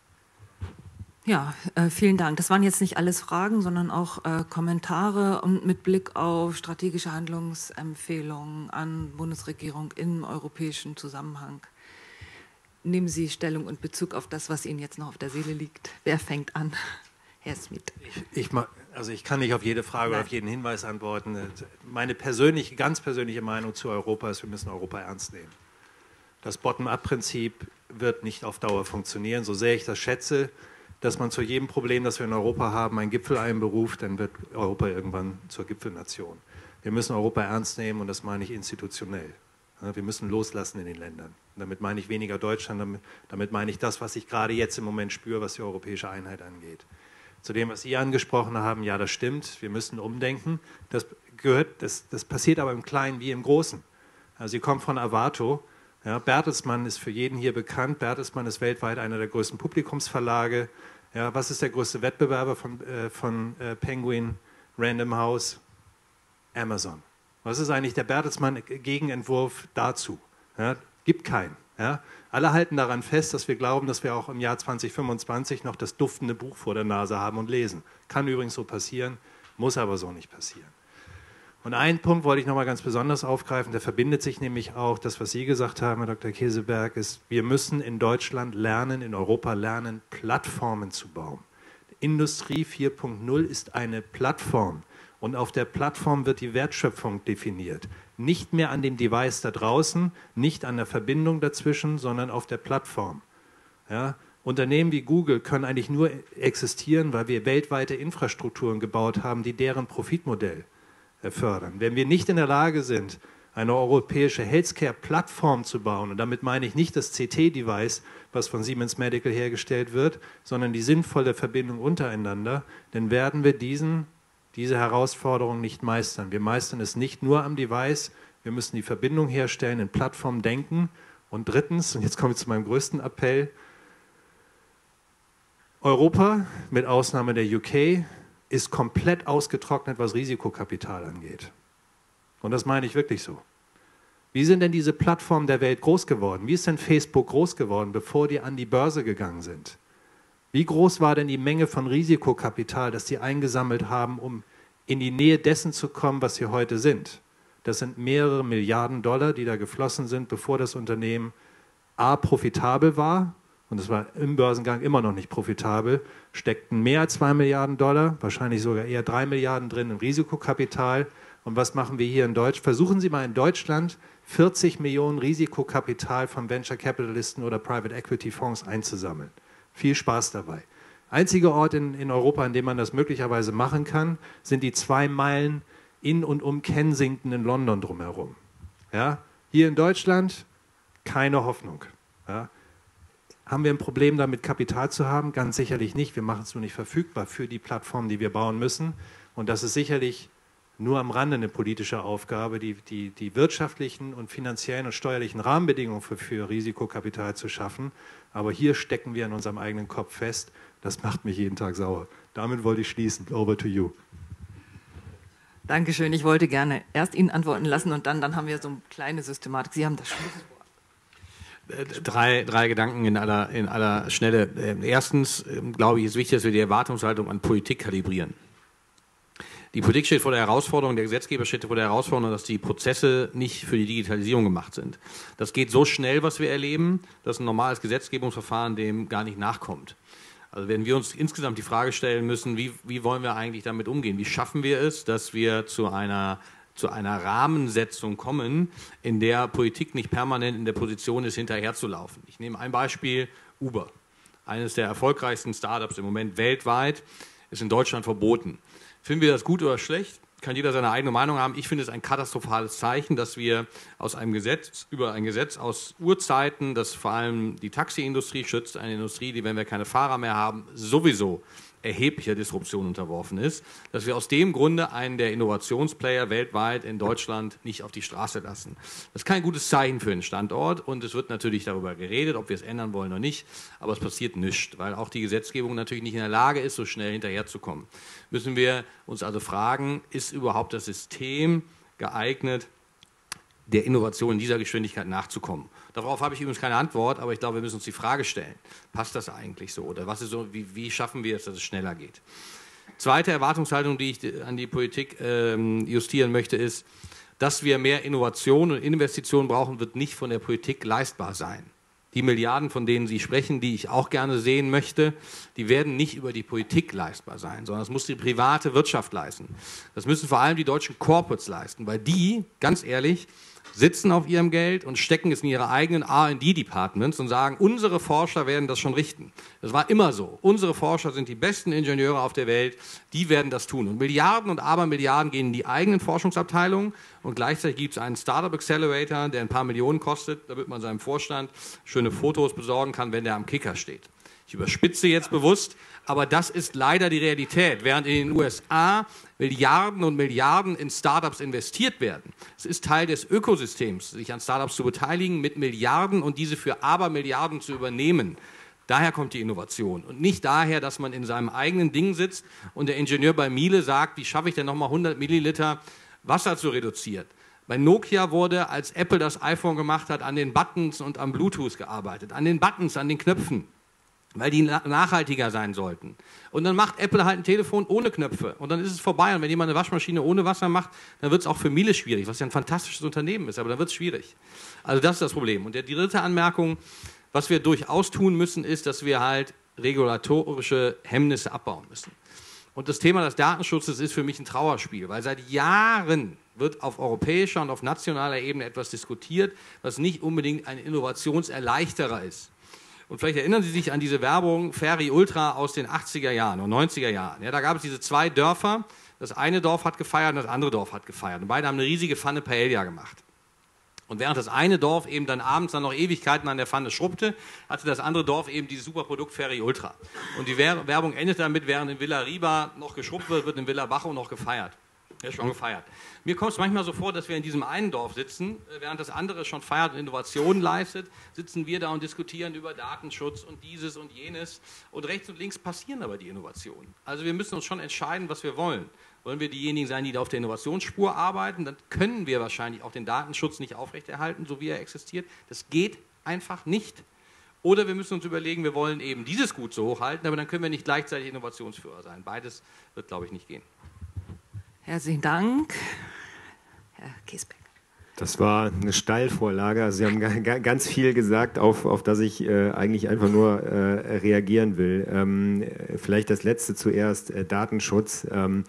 Ja, vielen Dank. Das waren jetzt nicht alles Fragen, sondern auch Kommentare und mit Blick auf strategische Handlungsempfehlungen an Bundesregierung im europäischen Zusammenhang. Nehmen Sie Stellung und Bezug auf das, was Ihnen jetzt noch auf der Seele liegt. Wer fängt an? Herr Smith. Ich kann nicht auf jede Frage oder auf jeden Hinweis antworten. Meine ganz persönliche Meinung zu Europa ist, wir müssen Europa ernst nehmen. Das Bottom-up-Prinzip wird nicht auf Dauer funktionieren. So sehr ich das schätze, dass man zu jedem Problem, das wir in Europa haben, einen Gipfel einberuft, dann wird Europa irgendwann zur Gipfelnation. Wir müssen Europa ernst nehmen und das meine ich institutionell. Wir müssen loslassen in den Ländern. Und damit meine ich weniger Deutschland, damit meine ich das, was ich gerade jetzt im Moment spüre, was die europäische Einheit angeht. Zu dem, was Sie angesprochen haben, ja, das stimmt, wir müssen umdenken. Das passiert aber im Kleinen wie im Großen. Also Sie kommen von Avato, Ja, Bertelsmann ist für jeden hier bekannt. Bertelsmann ist weltweit einer der größten Publikumsverlage. Ja, was ist der größte Wettbewerber von Penguin Random House? Amazon. Was ist eigentlich der Bertelsmann-Gegenentwurf dazu? Ja, gibt keinen. Ja? Alle halten daran fest, dass wir glauben, dass wir auch im Jahr 2025 noch das duftende Buch vor der Nase haben und lesen. Kann übrigens so passieren, muss aber so nicht passieren. Und einen Punkt wollte ich nochmal ganz besonders aufgreifen, der verbindet sich nämlich auch, das, was Sie gesagt haben, Herr Dr. Keseberg, ist, wir müssen in Deutschland lernen, in Europa lernen, Plattformen zu bauen. Industrie 4.0 ist eine Plattform und auf der Plattform wird die Wertschöpfung definiert. Nicht mehr an dem Device da draußen, nicht an der Verbindung dazwischen, sondern auf der Plattform. Ja? Unternehmen wie Google können eigentlich nur existieren, weil wir weltweite Infrastrukturen gebaut haben, die deren Profitmodell fördern. Wenn wir nicht in der Lage sind, eine europäische Healthcare-Plattform zu bauen, und damit meine ich nicht das CT-Device, was von Siemens Medical hergestellt wird, sondern die sinnvolle Verbindung untereinander, dann werden wir diese Herausforderung nicht meistern. Wir meistern es nicht nur am Device, wir müssen die Verbindung herstellen, in Plattform denken. Und drittens, und jetzt komme ich zu meinem größten Appell, Europa, mit Ausnahme der UK, ist komplett ausgetrocknet, was Risikokapital angeht. Und das meine ich wirklich so. Wie sind denn diese Plattformen der Welt groß geworden? Wie ist denn Facebook groß geworden, bevor die an die Börse gegangen sind? Wie groß war denn die Menge von Risikokapital, das die eingesammelt haben, um in die Nähe dessen zu kommen, was sie heute sind? Das sind mehrere Milliarden Dollar, die da geflossen sind, bevor das Unternehmen a. profitabel war, und es war im Börsengang immer noch nicht profitabel, steckten mehr als 2 Milliarden Dollar, wahrscheinlich sogar eher 3 Milliarden drin im Risikokapital. Und was machen wir hier in Deutschland? Versuchen Sie mal in Deutschland 40 Millionen Risikokapital von Venture Capitalisten oder Private Equity Fonds einzusammeln. Viel Spaß dabei. Einziger Ort in Europa, an dem man das möglicherweise machen kann, sind die 2 Meilen in und um Kensington in London drumherum. Ja? Hier in Deutschland keine Hoffnung. Ja? Haben wir ein Problem damit, Kapital zu haben? Ganz sicherlich nicht. Wir machen es nur nicht verfügbar für die Plattformen, die wir bauen müssen. Und das ist sicherlich nur am Rande eine politische Aufgabe, die wirtschaftlichen und finanziellen und steuerlichen Rahmenbedingungen für Risikokapital zu schaffen. Aber hier stecken wir in unserem eigenen Kopf fest. Das macht mich jeden Tag sauer. Damit wollte ich schließen. Over to you. Dankeschön. Ich wollte gerne erst Ihnen antworten lassen und dann haben wir so eine kleine Systematik. Sie haben das Schlusswort. Drei Gedanken in aller Schnelle. Erstens, glaube ich, ist wichtig, dass wir die Erwartungshaltung an Politik kalibrieren. Die Politik steht vor der Herausforderung, der Gesetzgeber steht vor der Herausforderung, dass die Prozesse nicht für die Digitalisierung gemacht sind. Das geht so schnell, was wir erleben, dass ein normales Gesetzgebungsverfahren dem gar nicht nachkommt. Also wenn wir uns insgesamt die Frage stellen müssen, wie wollen wir eigentlich damit umgehen? Wie schaffen wir es, dass wir zu einer Rahmensetzung kommen, in der Politik nicht permanent in der Position ist, hinterherzulaufen. Ich nehme ein Beispiel, Uber. Eines der erfolgreichsten Startups im Moment weltweit, ist in Deutschland verboten. Finden wir das gut oder schlecht? Kann jeder seine eigene Meinung haben. Ich finde es ein katastrophales Zeichen, dass wir aus einem Gesetz, über ein Gesetz aus Urzeiten, das vor allem die Taxiindustrie schützt, eine Industrie, die, wenn wir keine Fahrer mehr haben, sowieso erheblicher Disruption unterworfen ist, dass wir aus dem Grunde einen der Innovationsplayer weltweit in Deutschland nicht auf die Straße lassen. Das ist kein gutes Zeichen für den Standort und es wird natürlich darüber geredet, ob wir es ändern wollen oder nicht, aber es passiert nichts, weil auch die Gesetzgebung natürlich nicht in der Lage ist, so schnell hinterherzukommen. Müssen wir uns also fragen, ist überhaupt das System geeignet, der Innovation in dieser Geschwindigkeit nachzukommen? Darauf habe ich übrigens keine Antwort, aber ich glaube, wir müssen uns die Frage stellen, passt das eigentlich so? Oder was ist so, wie schaffen wir es, dass es schneller geht? Zweite Erwartungshaltung, die ich an die Politik justieren möchte, ist, dass wir mehr Innovation und Investitionen brauchen, wird nicht von der Politik leistbar sein. Die Milliarden, von denen Sie sprechen, die ich auch gerne sehen möchte, die werden nicht über die Politik leistbar sein, sondern das muss die private Wirtschaft leisten. Das müssen vor allem die deutschen Corporates leisten, weil die, ganz ehrlich, sitzen auf ihrem Geld und stecken es in ihre eigenen R&D-Departments und sagen, unsere Forscher werden das schon richten. Das war immer so. Unsere Forscher sind die besten Ingenieure auf der Welt, die werden das tun. Und Milliarden und Abermilliarden gehen in die eigenen Forschungsabteilungen und gleichzeitig gibt es einen Startup Accelerator, der ein paar Millionen kostet, damit man seinem Vorstand schöne Fotos besorgen kann, wenn der am Kicker steht. Ich überspitze jetzt bewusst, aber das ist leider die Realität. Während in den USA Milliarden und Milliarden in Startups investiert werden. Es ist Teil des Ökosystems, sich an Startups zu beteiligen, mit Milliarden und diese für Abermilliarden zu übernehmen. Daher kommt die Innovation und nicht daher, dass man in seinem eigenen Ding sitzt und der Ingenieur bei Miele sagt, wie schaffe ich denn nochmal 100 Milliliter Wasser zu reduzieren. Bei Nokia wurde, als Apple das iPhone gemacht hat, an den Buttons und am Bluetooth gearbeitet, an den Buttons, an den Knöpfen, weil die nachhaltiger sein sollten. Und dann macht Apple halt ein Telefon ohne Knöpfe und dann ist es vorbei. Und wenn jemand eine Waschmaschine ohne Wasser macht, dann wird es auch für Miele schwierig, was ja ein fantastisches Unternehmen ist, aber dann wird es schwierig. Also das ist das Problem. Und die dritte Anmerkung, was wir durchaus tun müssen, ist, dass wir halt regulatorische Hemmnisse abbauen müssen. Und das Thema des Datenschutzes ist für mich ein Trauerspiel, weil seit Jahren wird auf europäischer und auf nationaler Ebene etwas diskutiert, was nicht unbedingt ein Innovationserleichterer ist. Und vielleicht erinnern Sie sich an diese Werbung Ferry Ultra aus den 80er Jahren und 90er Jahren. Ja, da gab es diese zwei Dörfer, das eine Dorf hat gefeiert und das andere Dorf hat gefeiert. Und beide haben eine riesige Pfanne Paella gemacht. Und während das eine Dorf eben dann abends dann noch Ewigkeiten an der Pfanne schrubbte, hatte das andere Dorf eben dieses super Produkt Ferry Ultra. Und die Werbung endet damit, während in Villa Riba noch geschrubbt wird, wird in Villa Bajo noch gefeiert. Ja, schon gefeiert. Mir kommt es manchmal so vor, dass wir in diesem einen Dorf sitzen, während das andere schon feiert und Innovationen leistet, sitzen wir da und diskutieren über Datenschutz und dieses und jenes. Und rechts und links passieren aber die Innovationen. Also wir müssen uns schon entscheiden, was wir wollen. Wollen wir diejenigen sein, die da auf der Innovationsspur arbeiten, dann können wir wahrscheinlich auch den Datenschutz nicht aufrechterhalten, so wie er existiert. Das geht einfach nicht. Oder wir müssen uns überlegen, wir wollen eben dieses Gut so hochhalten, aber dann können wir nicht gleichzeitig Innovationsführer sein. Beides wird, glaube ich, nicht gehen. Herzlichen Dank. Herr Kiesbeck. Das war eine Steilvorlage. Also Sie haben ganz viel gesagt, auf das ich eigentlich einfach nur reagieren will. Vielleicht das Letzte zuerst, Datenschutz.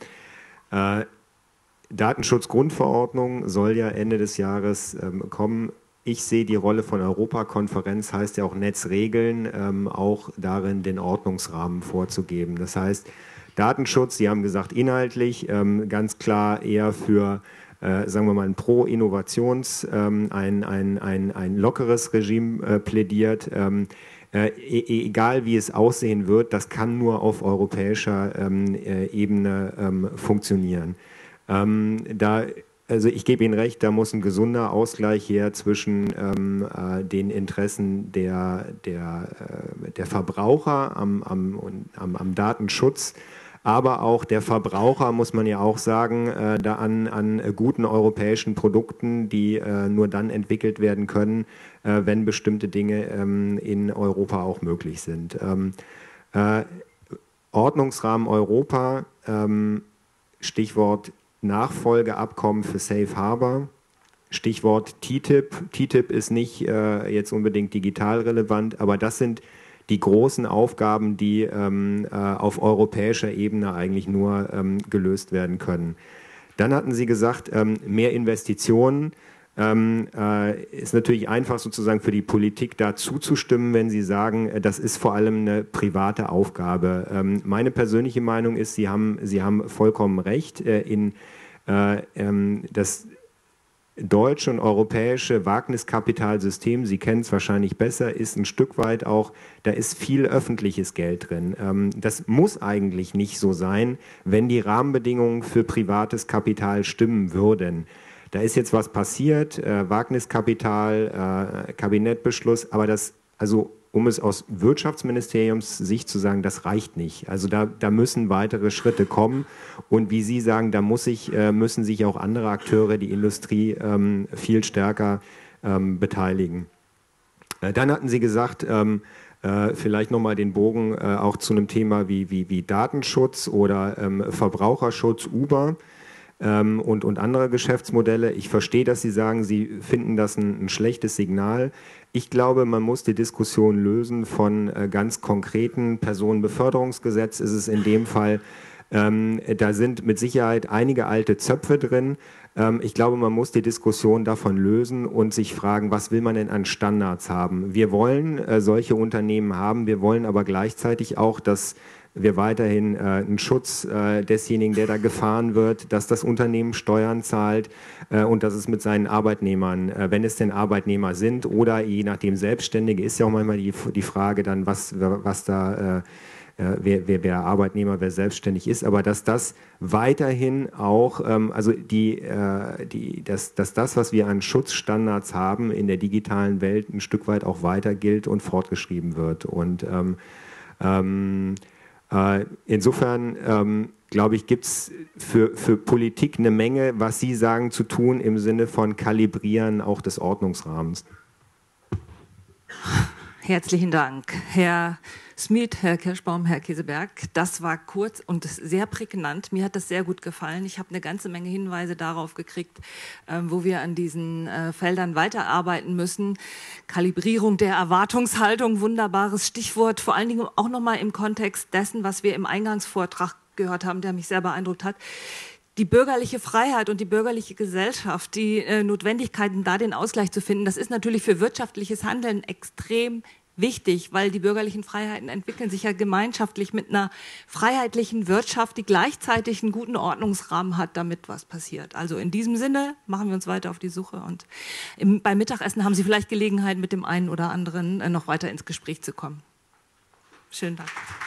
Datenschutzgrundverordnung soll ja Ende des Jahres kommen. Ich sehe die Rolle von Europakonferenz, heißt ja auch Netzregeln, auch darin den Ordnungsrahmen vorzugeben. Das heißt, Datenschutz, Sie haben gesagt inhaltlich, ganz klar eher für, sagen wir mal, ein Pro-Innovations-, ein lockeres Regime plädiert. Egal wie es aussehen wird, das kann nur auf europäischer Ebene funktionieren. Also ich gebe Ihnen recht, da muss ein gesunder Ausgleich her zwischen den Interessen der Verbraucher am Datenschutz, aber auch der Verbraucher, muss man ja auch sagen, da an guten europäischen Produkten, die nur dann entwickelt werden können, wenn bestimmte Dinge in Europa auch möglich sind. Ordnungsrahmen Europa, Stichwort Nachfolgeabkommen für Safe Harbor, Stichwort TTIP. TTIP ist nicht jetzt unbedingt digital relevant, aber das sind die großen Aufgaben, die auf europäischer Ebene eigentlich nur gelöst werden können. Dann hatten Sie gesagt, mehr Investitionen. Ist natürlich einfach sozusagen für die Politik da zuzustimmen, wenn Sie sagen, das ist vor allem eine private Aufgabe. Meine persönliche Meinung ist, Sie haben vollkommen recht. Das deutsche und europäische Wagniskapitalsystem, Sie kennen es wahrscheinlich besser, ist ein Stück weit auch, da ist viel öffentliches Geld drin. Das muss eigentlich nicht so sein, wenn die Rahmenbedingungen für privates Kapital stimmen würden. Da ist jetzt was passiert, Wagniskapital, Kabinettbeschluss, aber das, also um es aus Wirtschaftsministeriums Sicht zu sagen, das reicht nicht. Also da müssen weitere Schritte kommen und wie Sie sagen, da müssen sich auch andere Akteure, die Industrie, viel stärker beteiligen. Dann hatten Sie gesagt, vielleicht nochmal den Bogen auch zu einem Thema wie Datenschutz oder Verbraucherschutz, Uber. Und andere Geschäftsmodelle. Ich verstehe, dass Sie sagen, Sie finden das ein schlechtes Signal. Ich glaube, man muss die Diskussion lösen von ganz konkreten Personenbeförderungsgesetz. Ist es in dem Fall, da sind mit Sicherheit einige alte Zöpfe drin. Ich glaube, man muss die Diskussion davon lösen und sich fragen, was will man denn an Standards haben? Wir wollen solche Unternehmen haben, wir wollen aber gleichzeitig auch, dass wir weiterhin einen Schutz desjenigen, der da gefahren wird, dass das Unternehmen Steuern zahlt und dass es mit seinen Arbeitnehmern, wenn es denn Arbeitnehmer sind oder je nachdem Selbstständige, ist ja auch manchmal die Frage dann, was da wer Arbeitnehmer, wer selbstständig ist, aber dass das weiterhin auch, also dass das, was wir an Schutzstandards haben in der digitalen Welt, ein Stück weit auch weiter gilt und fortgeschrieben wird. Und insofern, glaube ich, gibt es für Politik eine Menge, was Sie sagen, zu tun im Sinne von Kalibrieren auch des Ordnungsrahmens. Herzlichen Dank, Herr Smith, Herr Kirschbaum, Herr Keseberg. Das war kurz und sehr prägnant. Mir hat das sehr gut gefallen. Ich habe eine ganze Menge Hinweise darauf gekriegt, wo wir an diesen Feldern weiterarbeiten müssen. Kalibrierung der Erwartungshaltung, wunderbares Stichwort, vor allen Dingen auch nochmal im Kontext dessen, was wir im Eingangsvortrag gehört haben, der mich sehr beeindruckt hat. Die bürgerliche Freiheit und die bürgerliche Gesellschaft, die Notwendigkeiten, da den Ausgleich zu finden, das ist natürlich für wirtschaftliches Handeln extrem wichtig, weil die bürgerlichen Freiheiten entwickeln sich ja gemeinschaftlich mit einer freiheitlichen Wirtschaft, die gleichzeitig einen guten Ordnungsrahmen hat, damit was passiert. Also in diesem Sinne machen wir uns weiter auf die Suche und beim Mittagessen haben Sie vielleicht Gelegenheit, mit dem einen oder anderen noch weiter ins Gespräch zu kommen. Schönen Dank.